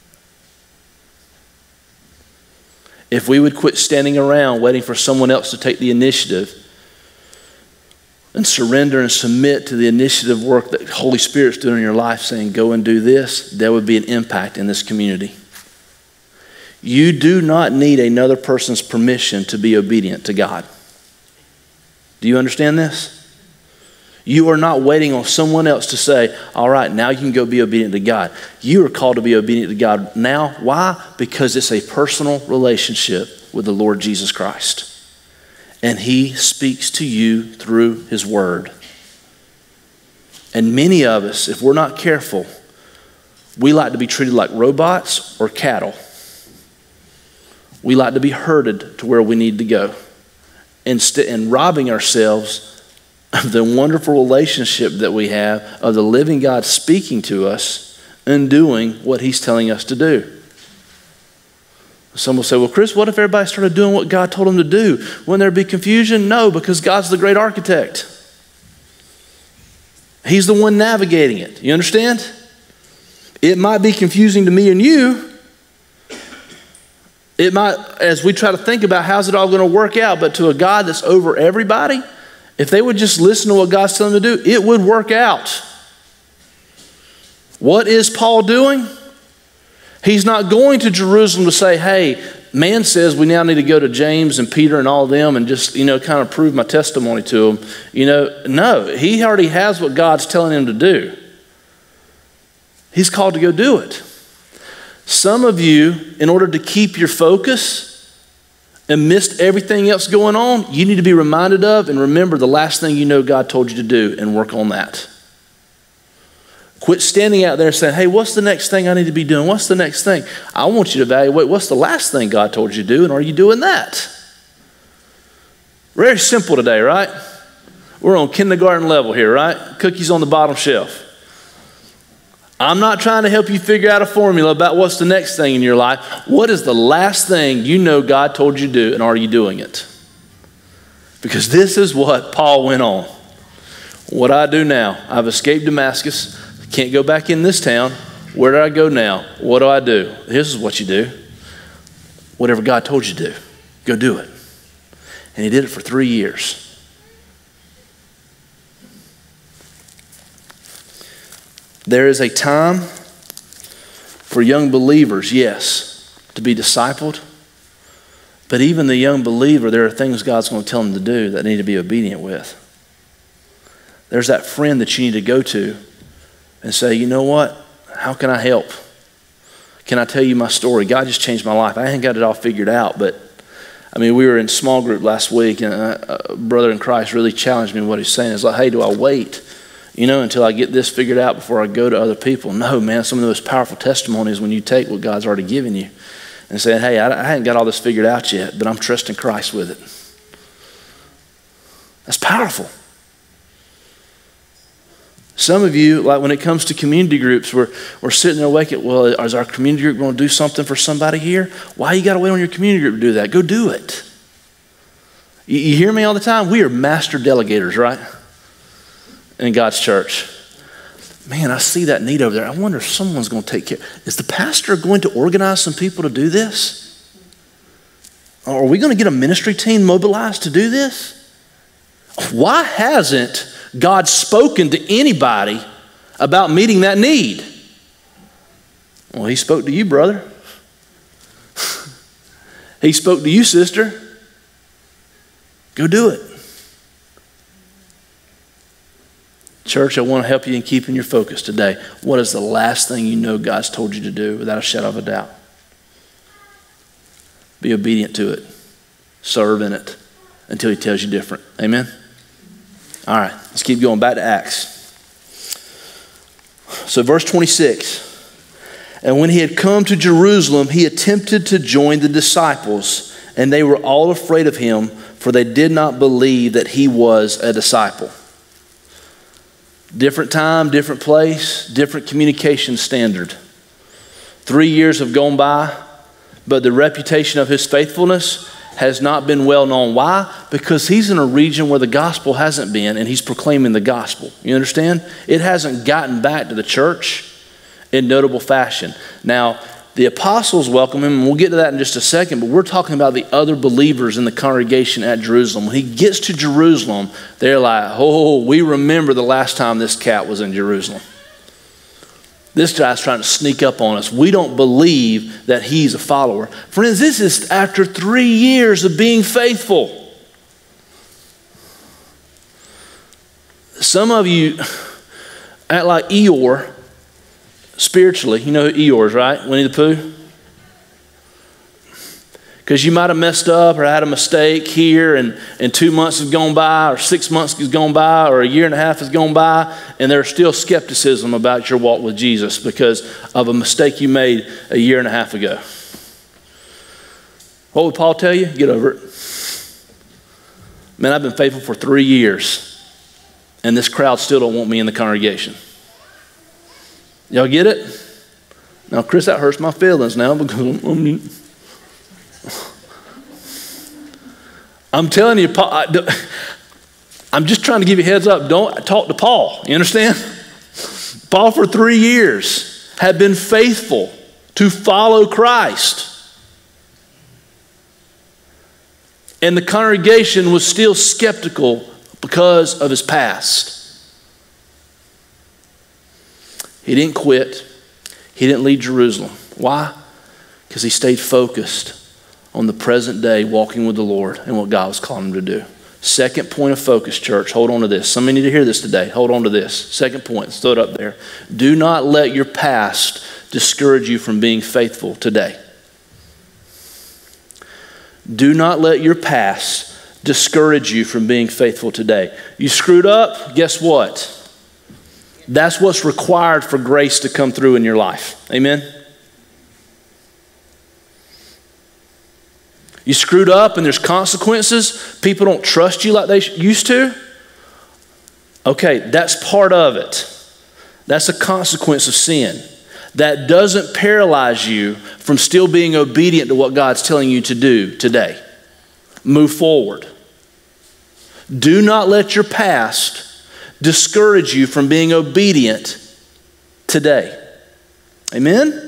If we would quit standing around waiting for someone else to take the initiative and surrender and submit to the initiative work that the Holy Spirit's doing in your life, saying, go and do this, there would be an impact in this community. You do not need another person's permission to be obedient to God. Do you understand this? You are not waiting on someone else to say, all right, now you can go be obedient to God. You are called to be obedient to God now. Why? Because it's a personal relationship with the Lord Jesus Christ. And He speaks to you through His Word. And many of us, if we're not careful, we like to be treated like robots or cattle. We like to be herded to where we need to go. And robbing ourselves of the wonderful relationship that we have of the living God speaking to us and doing what He's telling us to do. Some will say, well, Chris, what if everybody started doing what God told them to do? Wouldn't there be confusion? No, because God's the great architect. He's the one navigating it. You understand? It might be confusing to me and you. It might, as we try to think about how's it all going to work out, but to a God that's over everybody, if they would just listen to what God's telling them to do, it would work out. What is Paul doing? He's not going to Jerusalem to say, hey, man says we now need to go to James and Peter and all of them and just, kind of prove my testimony to them. No, he already has what God's telling him to do. He's called to go do it. Some of you, in order to keep your focus and missed everything else going on, you need to be reminded of and remember the last thing you know God told you to do and work on that. Quit standing out there saying, hey, what's the next thing I need to be doing? What's the next thing? I want you to evaluate what's the last thing God told you to do, and are you doing that? Very simple today, right? We're on kindergarten level here, right? Cookies on the bottom shelf. I'm not trying to help you figure out a formula about what's the next thing in your life. What is the last thing you know God told you to do, and are you doing it? Because this is what Paul went on. What do I do now? I've escaped Damascus. Can't go back in this town. Where do I go now? What do? This is what you do. Whatever God told you to do, go do it. And he did it for 3 years. There is a time for young believers, yes, to be discipled. But even the young believer, there are things God's going to tell them to do that they need to be obedient with. There's that friend that you need to go to and say, you know what? How can I help? Can I tell you my story? God just changed my life. I ain't got it all figured out, but I mean, we were in small group last week, and a brother in Christ really challenged me in what he's saying. It's like, hey, do I wait, until I get this figured out before I go to other people? No, man, some of the most powerful testimonies when you take what God's already given you and saying, hey, I haven't got all this figured out yet, but I'm trusting Christ with it. That's powerful. Some of you, like when it comes to community groups, we're sitting there waiting, well, is our community group going to do something for somebody here? Why you got to wait on your community group to do that? Go do it. You hear me all the time? We are master delegators, right? In God's church. Man, I see that need over there. I wonder if someone's going to take care. Is the pastor going to organize some people to do this? Or are we going to get a ministry team mobilized to do this? Why hasn't God spoken to anybody about meeting that need? Well, he spoke to you, brother. He spoke to you, sister. Go do it. Church, I want to help you in keeping your focus today. What is the last thing you know God's told you to do without a shadow of a doubt? Be obedient to it. Serve in it until he tells you different. Amen? All right, let's keep going back to Acts. So verse 26. And when he had come to Jerusalem, he attempted to join the disciples, and they were all afraid of him, for they did not believe that he was a disciple. Different time, different place, different communication standard. 3 years have gone by, but the reputation of his faithfulness has not been well known. Why? Because he's in a region where the gospel hasn't been, and he's proclaiming the gospel. You understand? It hasn't gotten back to the church in notable fashion. Now, the apostles welcome him, and we'll get to that in just a second, but we're talking about the other believers in the congregation at Jerusalem. When he gets to Jerusalem, they're like, oh, we remember the last time this cat was in Jerusalem. This guy's trying to sneak up on us. We don't believe that he's a follower. Friends, this is after 3 years of being faithful. Some of you act like Eeyore spiritually. You know who Eeyore is, right? Winnie the Pooh? Because you might have messed up or had a mistake here, and 2 months has gone by, or 6 months has gone by, or a year and a half has gone by, and there's still skepticism about your walk with Jesus because of a mistake you made a year and a half ago. What would Paul tell you? Get over it. Man, I've been faithful for 3 years, and this crowd still don't want me in the congregation. Y'all get it? Now, Chris, that hurts my feelings now because I'm telling you, Paul, I'm just trying to give you a heads up. Don't talk to Paul. You understand? Paul for 3 years had been faithful to follow Christ. And the congregation was still skeptical because of his past. He didn't quit. He didn't leave Jerusalem. Why? Because he stayed focused on the present day, walking with the Lord and what God was calling him to do. Second point of focus, church. Hold on to this. Some of you need to hear this today. Hold on to this. Second point. Let's throw it up there. Do not let your past discourage you from being faithful today. Do not let your past discourage you from being faithful today. You screwed up, guess what? That's what's required for grace to come through in your life. Amen? You screwed up and there's consequences. People don't trust you like they used to. Okay, that's part of it. That's a consequence of sin. That doesn't paralyze you from still being obedient to what God's telling you to do today. Move forward. Do not let your past discourage you from being obedient today. Amen?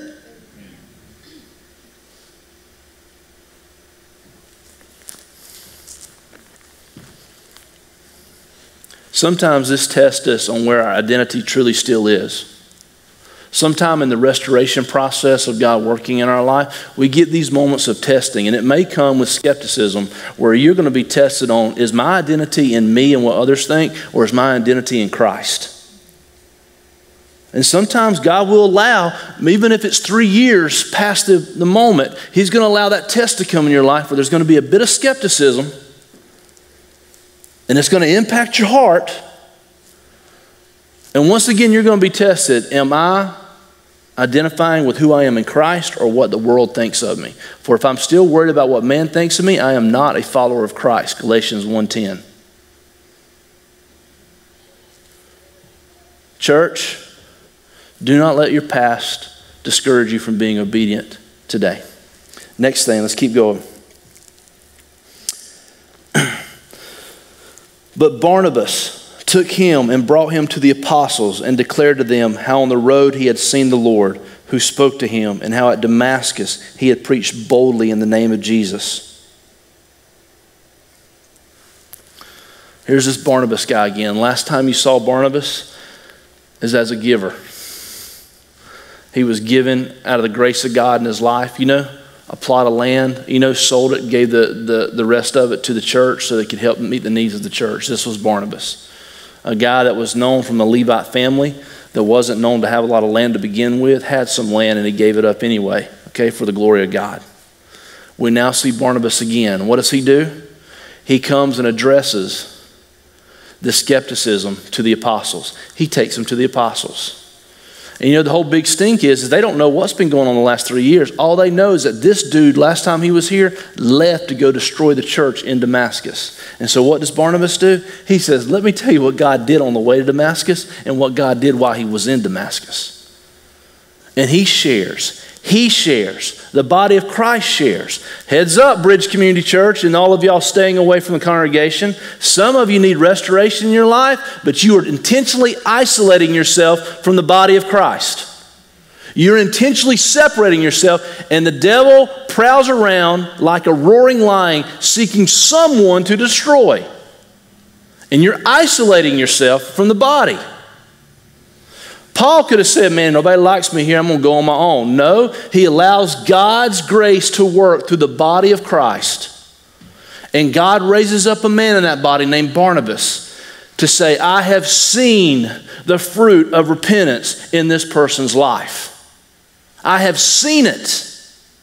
Sometimes this tests us on where our identity truly still is. sometime in the restoration process of God working in our life, we get these moments of testing, and it may come with skepticism where you're going to be tested on, is my identity in me and what others think, or is my identity in Christ? And sometimes God will allow, even if it's 3 years past the moment, He's going to allow that test to come in your life where there's going to be a bit of skepticism, and it's going to impact your heart. And once again, you're going to be tested. Am I identifying with who I am in Christ or what the world thinks of me? For if I'm still worried about what man thinks of me, I am not a follower of Christ. Galatians 1:10. Church, do not let your past discourage you from being obedient today. Next thing, let's keep going. But Barnabas took him and brought him to the apostles and declared to them how on the road he had seen the Lord who spoke to him, and how at Damascus he had preached boldly in the name of Jesus. Here's this Barnabas guy again. Last time you saw Barnabas is as a giver. He was given out of the grace of God in his life, a plot of land, sold it, gave the rest of it to the church so they could help meet the needs of the church. This was Barnabas. A guy that was known from the Levite family, that wasn't known to have a lot of land to begin with, had some land and he gave it up anyway, for the glory of God. We now see Barnabas again. What does he do? He comes and addresses the skepticism to the apostles. He takes them to the apostles. And the whole big stink is they don't know what's been going on the last 3 years. All they know is that this dude, last time he was here, left to go destroy the church in Damascus. And so what does Barnabas do? He says, let me tell you what God did on the way to Damascus and what God did while he was in Damascus. And he shares. The body of Christ shares. Heads up, Bridge Community Church, and all of y'all staying away from the congregation. Some of you need restoration in your life, but you are intentionally isolating yourself from the body of Christ. You're intentionally separating yourself, and the devil prowls around like a roaring lion seeking someone to destroy. And you're isolating yourself from the body. Paul could have said, man, nobody likes me here, I'm going to go on my own. No, he allows God's grace to work through the body of Christ. And God raises up a man in that body named Barnabas to say, I have seen the fruit of repentance in this person's life. I have seen it.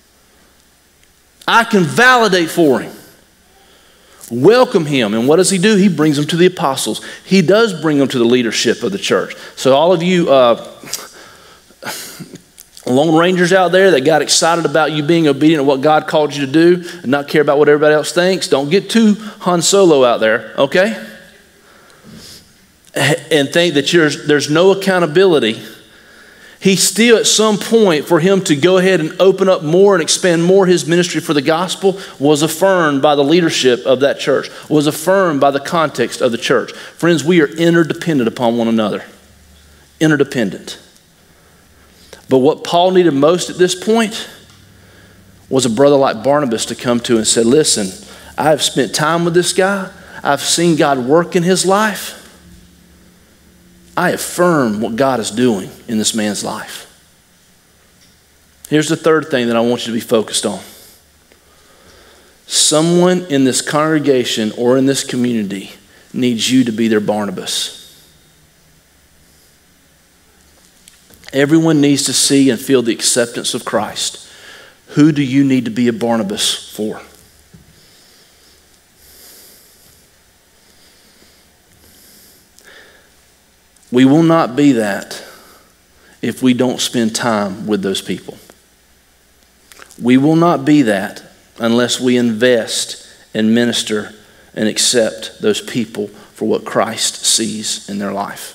I can validate for him. Welcome him. And what does he do? He brings them to the apostles. He does bring them to the leadership of the church. So all of you Lone Rangers out there that got excited about you being obedient to what God called you to do and not care about what everybody else thinks, don't get too Han Solo out there, okay? And think that there's no accountability. He still, at some point, for him to go ahead and open up more and expand more his ministry for the gospel was affirmed by the leadership of that church, was affirmed by the context of the church. Friends, we are interdependent upon one another. Interdependent. But what Paul needed most at this point was a brother like Barnabas to come to and say, listen, I have spent time with this guy. I've seen God work in his life. I affirm what God is doing in this man's life. Here's the third thing that I want you to be focused on. Someone in this congregation or in this community needs you to be their Barnabas. Everyone needs to see and feel the acceptance of Christ. Who do you need to be a Barnabas for? We will not be that if we don't spend time with those people. We will not be that unless we invest and minister and accept those people for what Christ sees in their life.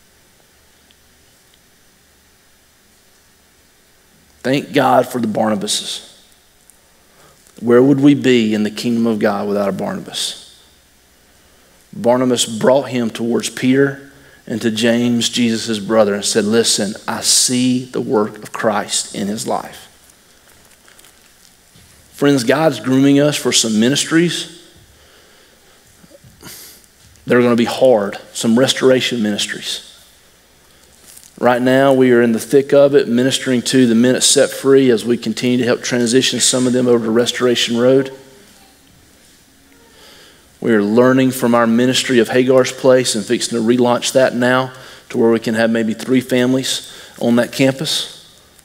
Thank God for the Barnabases. Where would we be in the kingdom of God without a Barnabas? Barnabas brought him towards Peter and to James, Jesus' brother, and said, listen, I see the work of Christ in his life. Friends, God's grooming us for some ministries that are going to be hard, some restoration ministries. Right now, we are in the thick of it, ministering to the men at Set Free as we continue to help transition some of them over to Restoration Road. We are learning from our ministry of Hagar's Place and fixing to relaunch that now to where we can have maybe 3 families on that campus.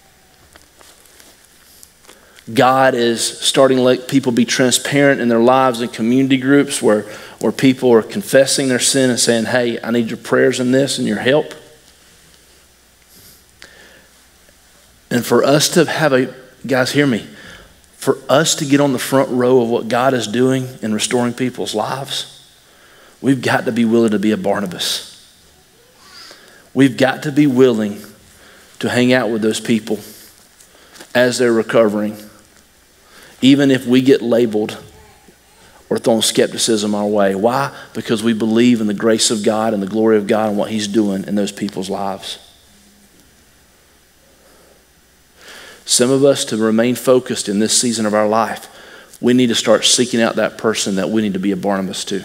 God is starting to let people be transparent in their lives in community groups where people are confessing their sin and saying, hey, I need your prayers in this and your help. And for us to have guys, hear me, for us to get on the front row of what God is doing in restoring people's lives, we've got to be willing to be a Barnabas. We've got to be willing to hang out with those people as they're recovering, even if we get labeled or thrown skepticism our way. Why? Because we believe in the grace of God and the glory of God and what He's doing in those people's lives. Some of us, to remain focused in this season of our life, we need to start seeking out that person that we need to be a Barnabas to.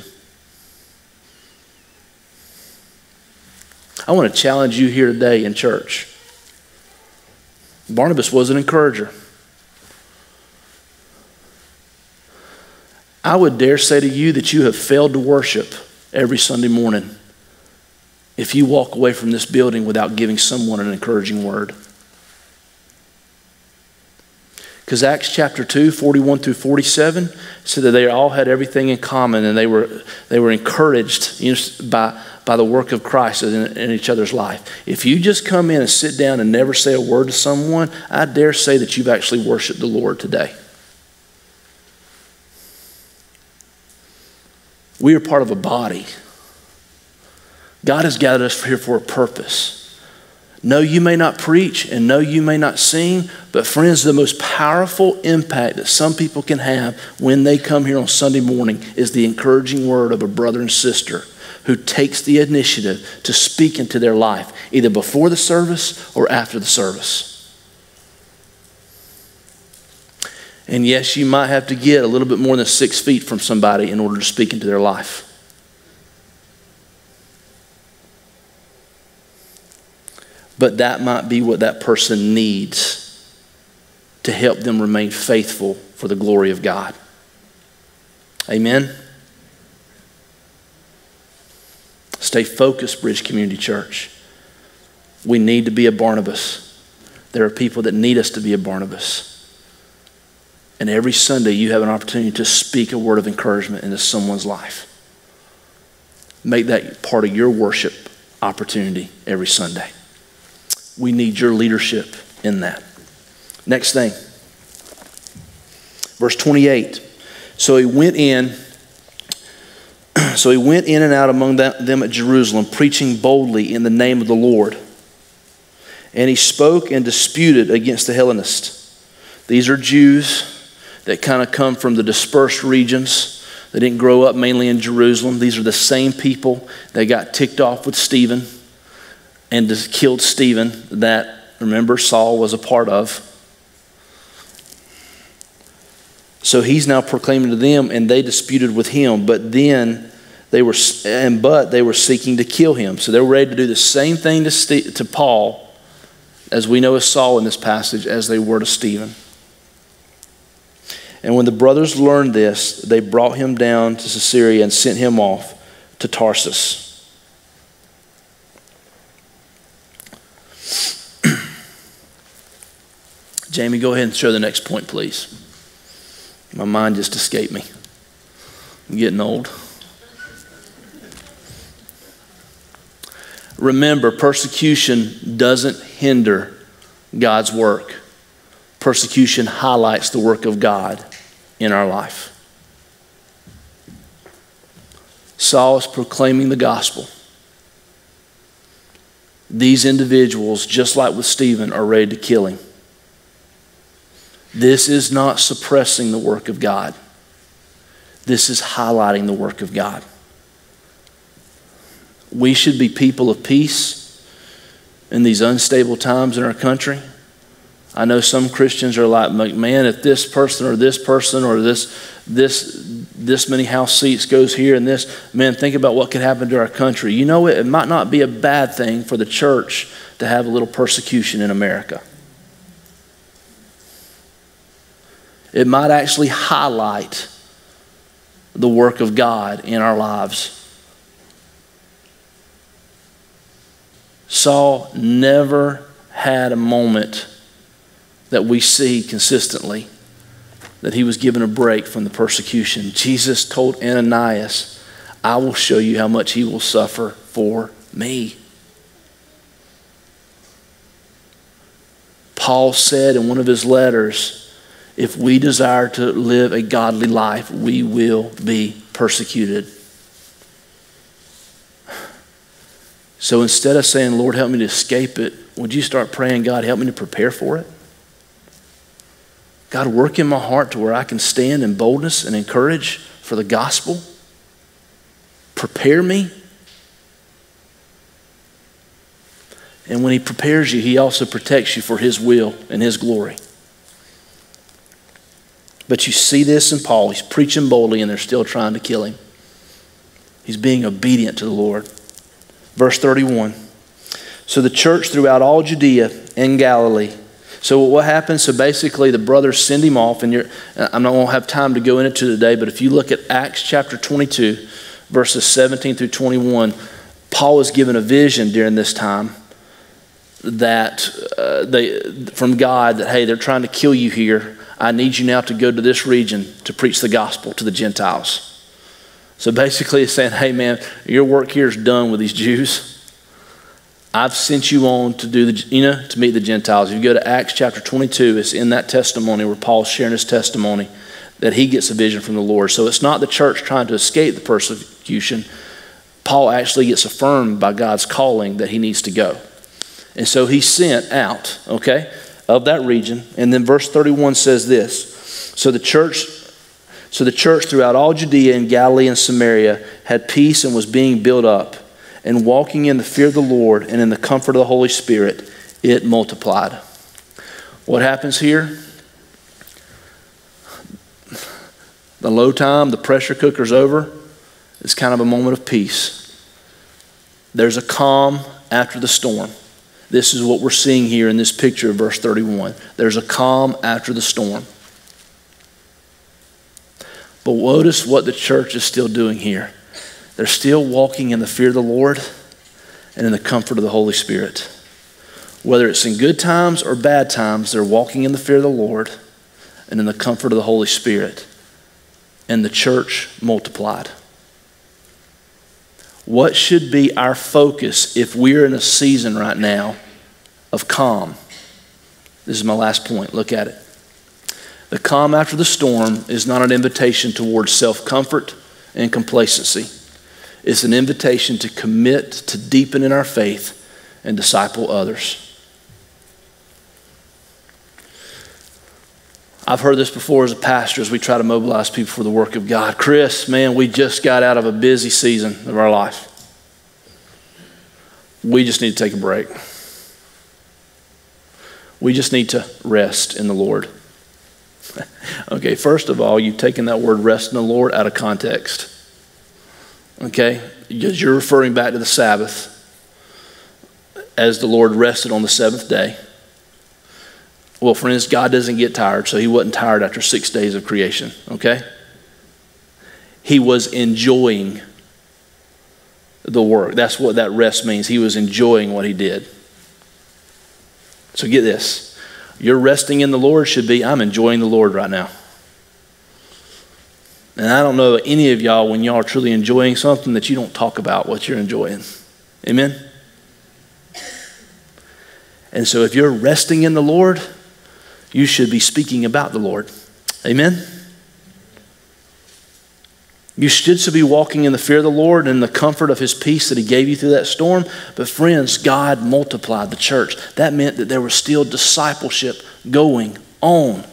I want to challenge you here today in church. Barnabas was an encourager. I would dare say to you that you have failed to worship every Sunday morning if you walk away from this building without giving someone an encouraging word. Because Acts chapter 2, 41 through 47 said that they all had everything in common and they were encouraged by the work of Christ in each other's life. If you just come in and sit down and never say a word to someone, I dare say that you've actually worshiped the Lord today. We are part of a body. God has gathered us here for a purpose. No, you may not preach, and no, you may not sing, but friends, the most powerful impact that some people can have when they come here on Sunday morning is the encouraging word of a brother and sister who takes the initiative to speak into their life, either before the service or after the service. And yes, you might have to get a little bit more than 6 feet from somebody in order to speak into their life. But that might be what that person needs to help them remain faithful for the glory of God. Amen? Stay focused, Bridge Community Church. We need to be a Barnabas. There are people that need us to be a Barnabas. And every Sunday you have an opportunity to speak a word of encouragement into someone's life. Make that part of your worship opportunity every Sunday. We need your leadership in that. Next thing. Verse 28. So he went in and out among them at Jerusalem, preaching boldly in the name of the Lord. And he spoke and disputed against the Hellenists. These are Jews that kind of come from the dispersed regions. They didn't grow up mainly in Jerusalem. These are the same people that got ticked off with Stephen and killed Stephen that, remember, Saul was a part of. So he's now proclaiming to them, and they disputed with him, but they were seeking to kill him. So they were ready to do the same thing to Paul, as we know as Saul in this passage, as they were to Stephen. And when the brothers learned this, they brought him down to Caesarea and sent him off to Tarsus. Jamie, go ahead and show the next point, please. My mind just escaped me. I'm getting old. Remember, persecution doesn't hinder God's work. Persecution highlights the work of God in our life. Saul is proclaiming the gospel. These individuals, just like with Stephen, are ready to kill him. This is not suppressing the work of God. This is highlighting the work of God. We should be people of peace in these unstable times in our country. I know some Christians are like, man, if this person or this many house seats goes here and this, man, think about what could happen to our country. You know, it might not be a bad thing for the church to have a little persecution in America. It might actually highlight the work of God in our lives. Saul never had a moment that we see consistently that he was given a break from the persecution. Jesus told Ananias, I will show you how much he will suffer for me. Paul said in one of his letters, if we desire to live a godly life, we will be persecuted. So instead of saying, Lord, help me to escape it, would you start praying, God, help me to prepare for it? God, work in my heart to where I can stand in boldness and encourage for the gospel. Prepare me. And when he prepares you, he also protects you for his will and his glory. But you see this in Paul. He's preaching boldly and they're still trying to kill him. He's being obedient to the Lord. Verse 31. So the church throughout all Judea and Galilee. So what happened? So basically the brothers send him off, and I'm not going to have time to go into it today, but if you look at Acts chapter 22, verses 17 through 21, Paul is given a vision during this time that from God that, hey, they're trying to kill you here. I need you now to go to this region to preach the gospel to the Gentiles. So basically it's saying, hey man, your work here is done with these Jews. I've sent you on to do to meet the Gentiles. If you go to Acts chapter 22, it's in that testimony where Paul's sharing his testimony that he gets a vision from the Lord. So it's not the church trying to escape the persecution. Paul actually gets affirmed by God's calling that he needs to go. And so he's sent out, okay, of that region. And then verse 31 says this. So the church throughout all Judea and Galilee and Samaria had peace and was being built up. And walking in the fear of the Lord and in the comfort of the Holy Spirit, it multiplied. What happens here? The low time, the pressure cooker's over. It's kind of a moment of peace. There's a calm after the storm. This is what we're seeing here in this picture of verse 31. There's a calm after the storm. But notice what the church is still doing here. They're still walking in the fear of the Lord and in the comfort of the Holy Spirit. Whether it's in good times or bad times, they're walking in the fear of the Lord and in the comfort of the Holy Spirit. And the church multiplied. What should be our focus if we're in a season right now of calm? This is my last point. Look at it. The calm after the storm is not an invitation towards self-comfort and complacency. It's an invitation to commit to deepen in our faith and disciple others. I've heard this before as a pastor as we try to mobilize people for the work of God. Chris, man, we just got out of a busy season of our life. We just need to take a break. We just need to rest in the Lord. Okay, first of all, you've taken that word rest in the Lord out of context. Okay, because you're referring back to the Sabbath as the Lord rested on the seventh day. Well, friends, God doesn't get tired, so he wasn't tired after 6 days of creation, okay? He was enjoying the work. That's what that rest means. He was enjoying what he did. So get this. Your resting in the Lord should be, I'm enjoying the Lord right now. And I don't know any of y'all, when y'all are truly enjoying something, that you don't talk about what you're enjoying. Amen? And so if you're resting in the Lord, you should be speaking about the Lord. Amen? You should be walking in the fear of the Lord and the comfort of his peace that he gave you through that storm. But friends, God multiplied the church. That meant that there was still discipleship going on.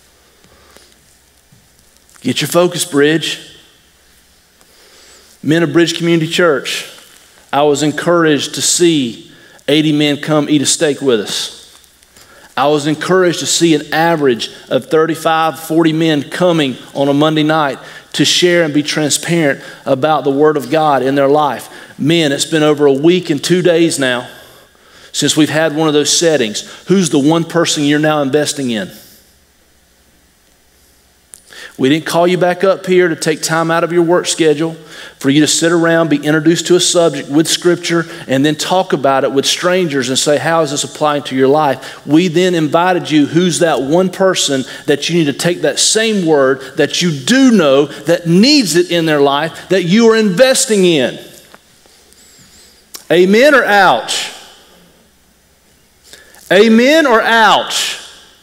Get your focus, Bridge. Men of Bridge Community Church, I was encouraged to see 80 men come eat a steak with us. I was encouraged to see an average of 35, 40 men coming on a Monday night to share and be transparent about the Word of God in their life. Men, it's been over a week and 2 days now Since we've had one of those settings, who's the one person you're now investing in? We didn't call you back up here to take time out of your work schedule for you to sit around, be introduced to a subject with Scripture, and then talk about it with strangers and say, how is this applying to your life? We then invited you, who's that one person that you need to take that same word that you do know that needs it in their life that you are investing in. Amen or ouch? Amen or ouch?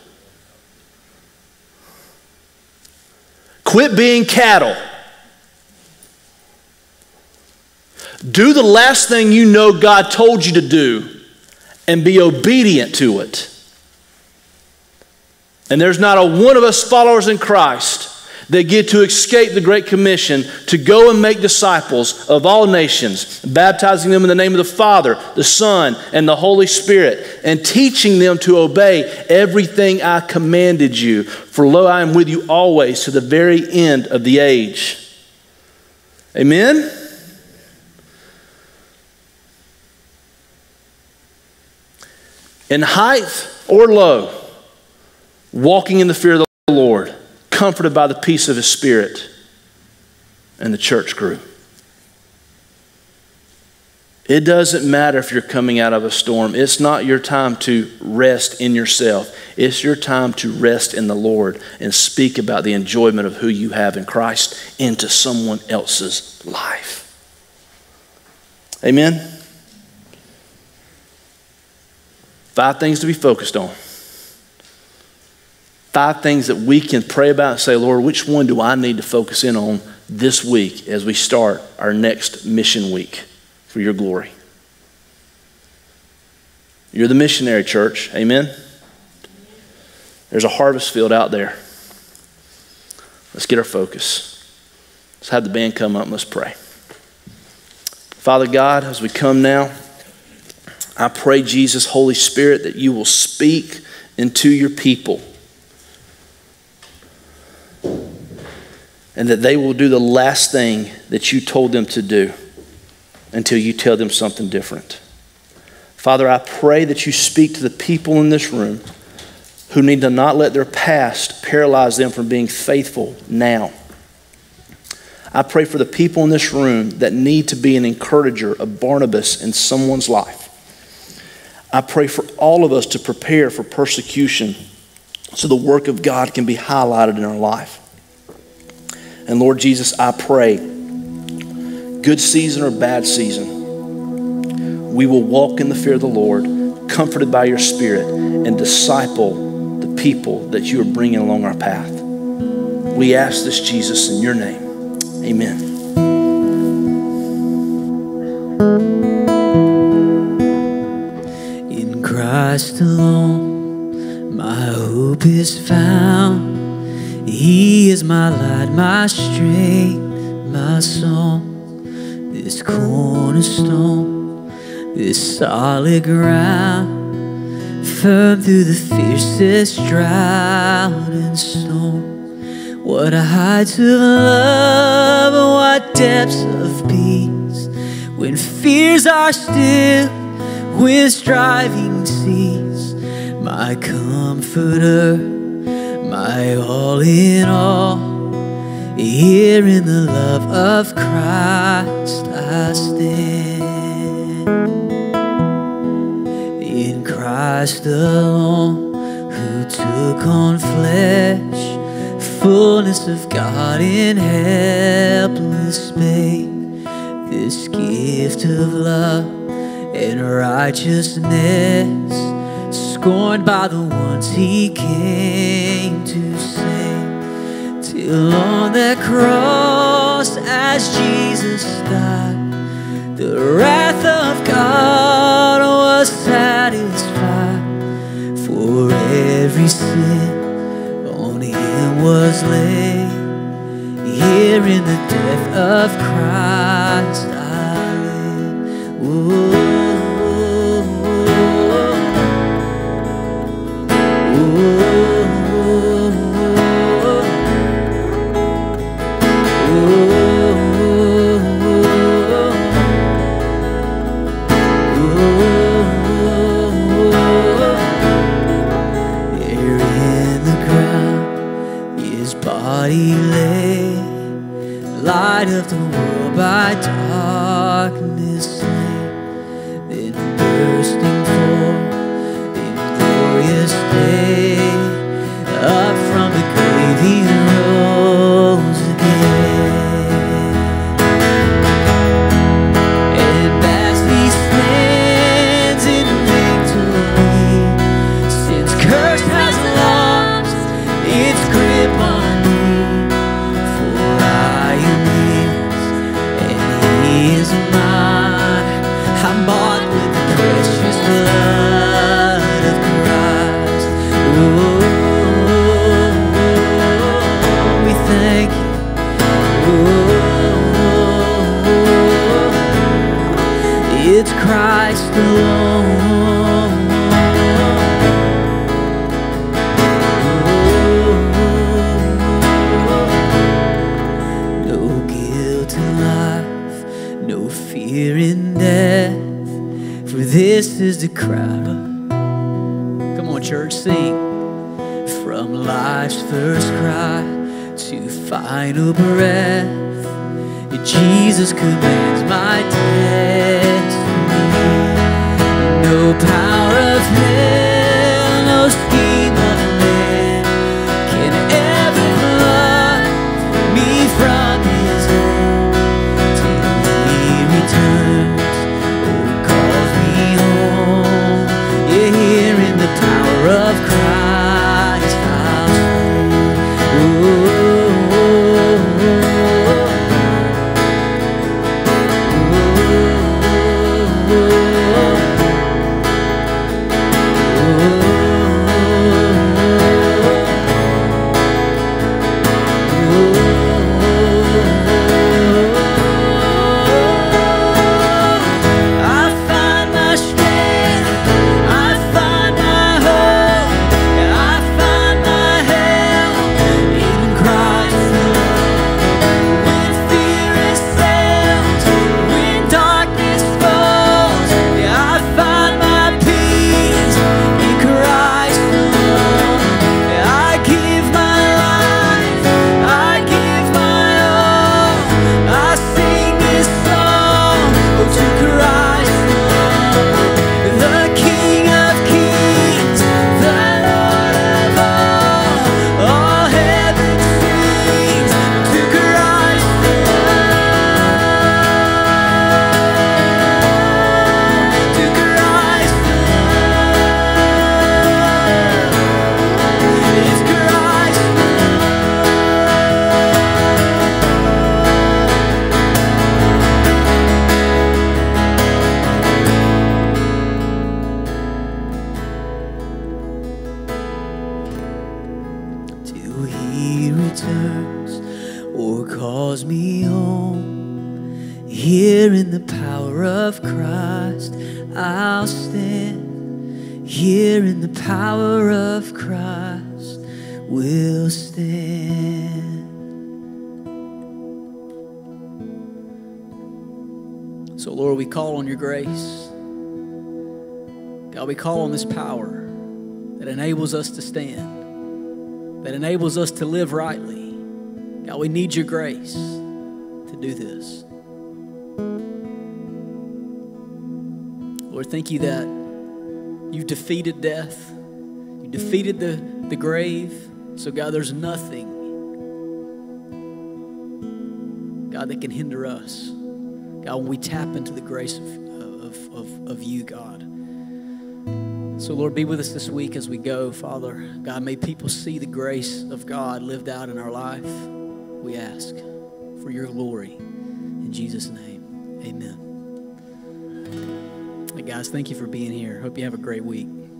Quit being cattle. Do the last thing you know God told you to do and be obedient to it. And there's not a one of us followers in Christ that get to escape the Great Commission to go and make disciples of all nations, baptizing them in the name of the Father, the Son, and the Holy Spirit, and teaching them to obey everything I commanded you. For lo, I am with you always to the very end of the age. Amen? In height or low, walking in the fear of the Lord, comforted by the peace of His Spirit, and the church grew. It doesn't matter if you're coming out of a storm. It's not your time to rest in yourself. It's your time to rest in the Lord and speak about the enjoyment of who you have in Christ into someone else's life. Amen? 5 things to be focused on. 5 things that we can pray about and say, Lord, which one do I need to focus in on this week as we start our next mission week for your glory? You're the missionary church. Amen? There's a harvest field out there. Let's get our focus. Let's have the band come up and let's pray. Father God, as we come now, I pray, Jesus, Holy Spirit, that you will speak into your people. And that they will do the last thing that you told them to do until you tell them something different. Father, I pray that you speak to the people in this room who need to not let their past paralyze them from being faithful now. I pray for the people in this room that need to be an encourager, a Barnabas in someone's life. I pray for all of us to prepare for persecution so the work of God can be highlighted in our life. And Lord Jesus, I pray, good season or bad season, we will walk in the fear of the Lord, comforted by your Spirit, and disciple the people that you are bringing along our path. We ask this, Jesus, in your name. Amen. In Christ alone, my hope is found. He is my light, my strength, my song. This cornerstone, this solid ground, firm through the fiercest drought and storm. What heights of love, what depths of peace, when fears are still, when striving cease. My comforter, my all in all, here in the love of Christ I stand. In Christ alone, who took on flesh, fullness of God in helpless babe, this gift of love and righteousness, scorned by the ones he came to save. Till on that cross, as Jesus died, the wrath of God was satisfied. For every sin on him was laid. Here in the death of Christ I live. Ooh. it's Christ alone. No guilt in life, no fear in death, for this is the crown. Come on, church, sing. From life's first cry to final breath, Jesus commands my destiny. No power of hell, no scheme of man can ever pluck me from his hand till he returns or calls me home. Yeah, here in the power of Christ I'll stand. Here in the power of Christ I'll stand. Here in the power of Christ we'll stand. So Lord, we call on your grace. God, we call on this power that enables us to stand, that enables us to live rightly. God, we need your grace to do this. Lord, thank you that you've defeated death. You defeated the grave. So God, there's nothing, God, that can hinder us. God, when we tap into the grace of you, God. So Lord, be with us this week as we go, Father. God, may people see the grace of God lived out in our life. We ask for your glory. In Jesus' name, amen. Hey guys, thank you for being here. Hope you have a great week.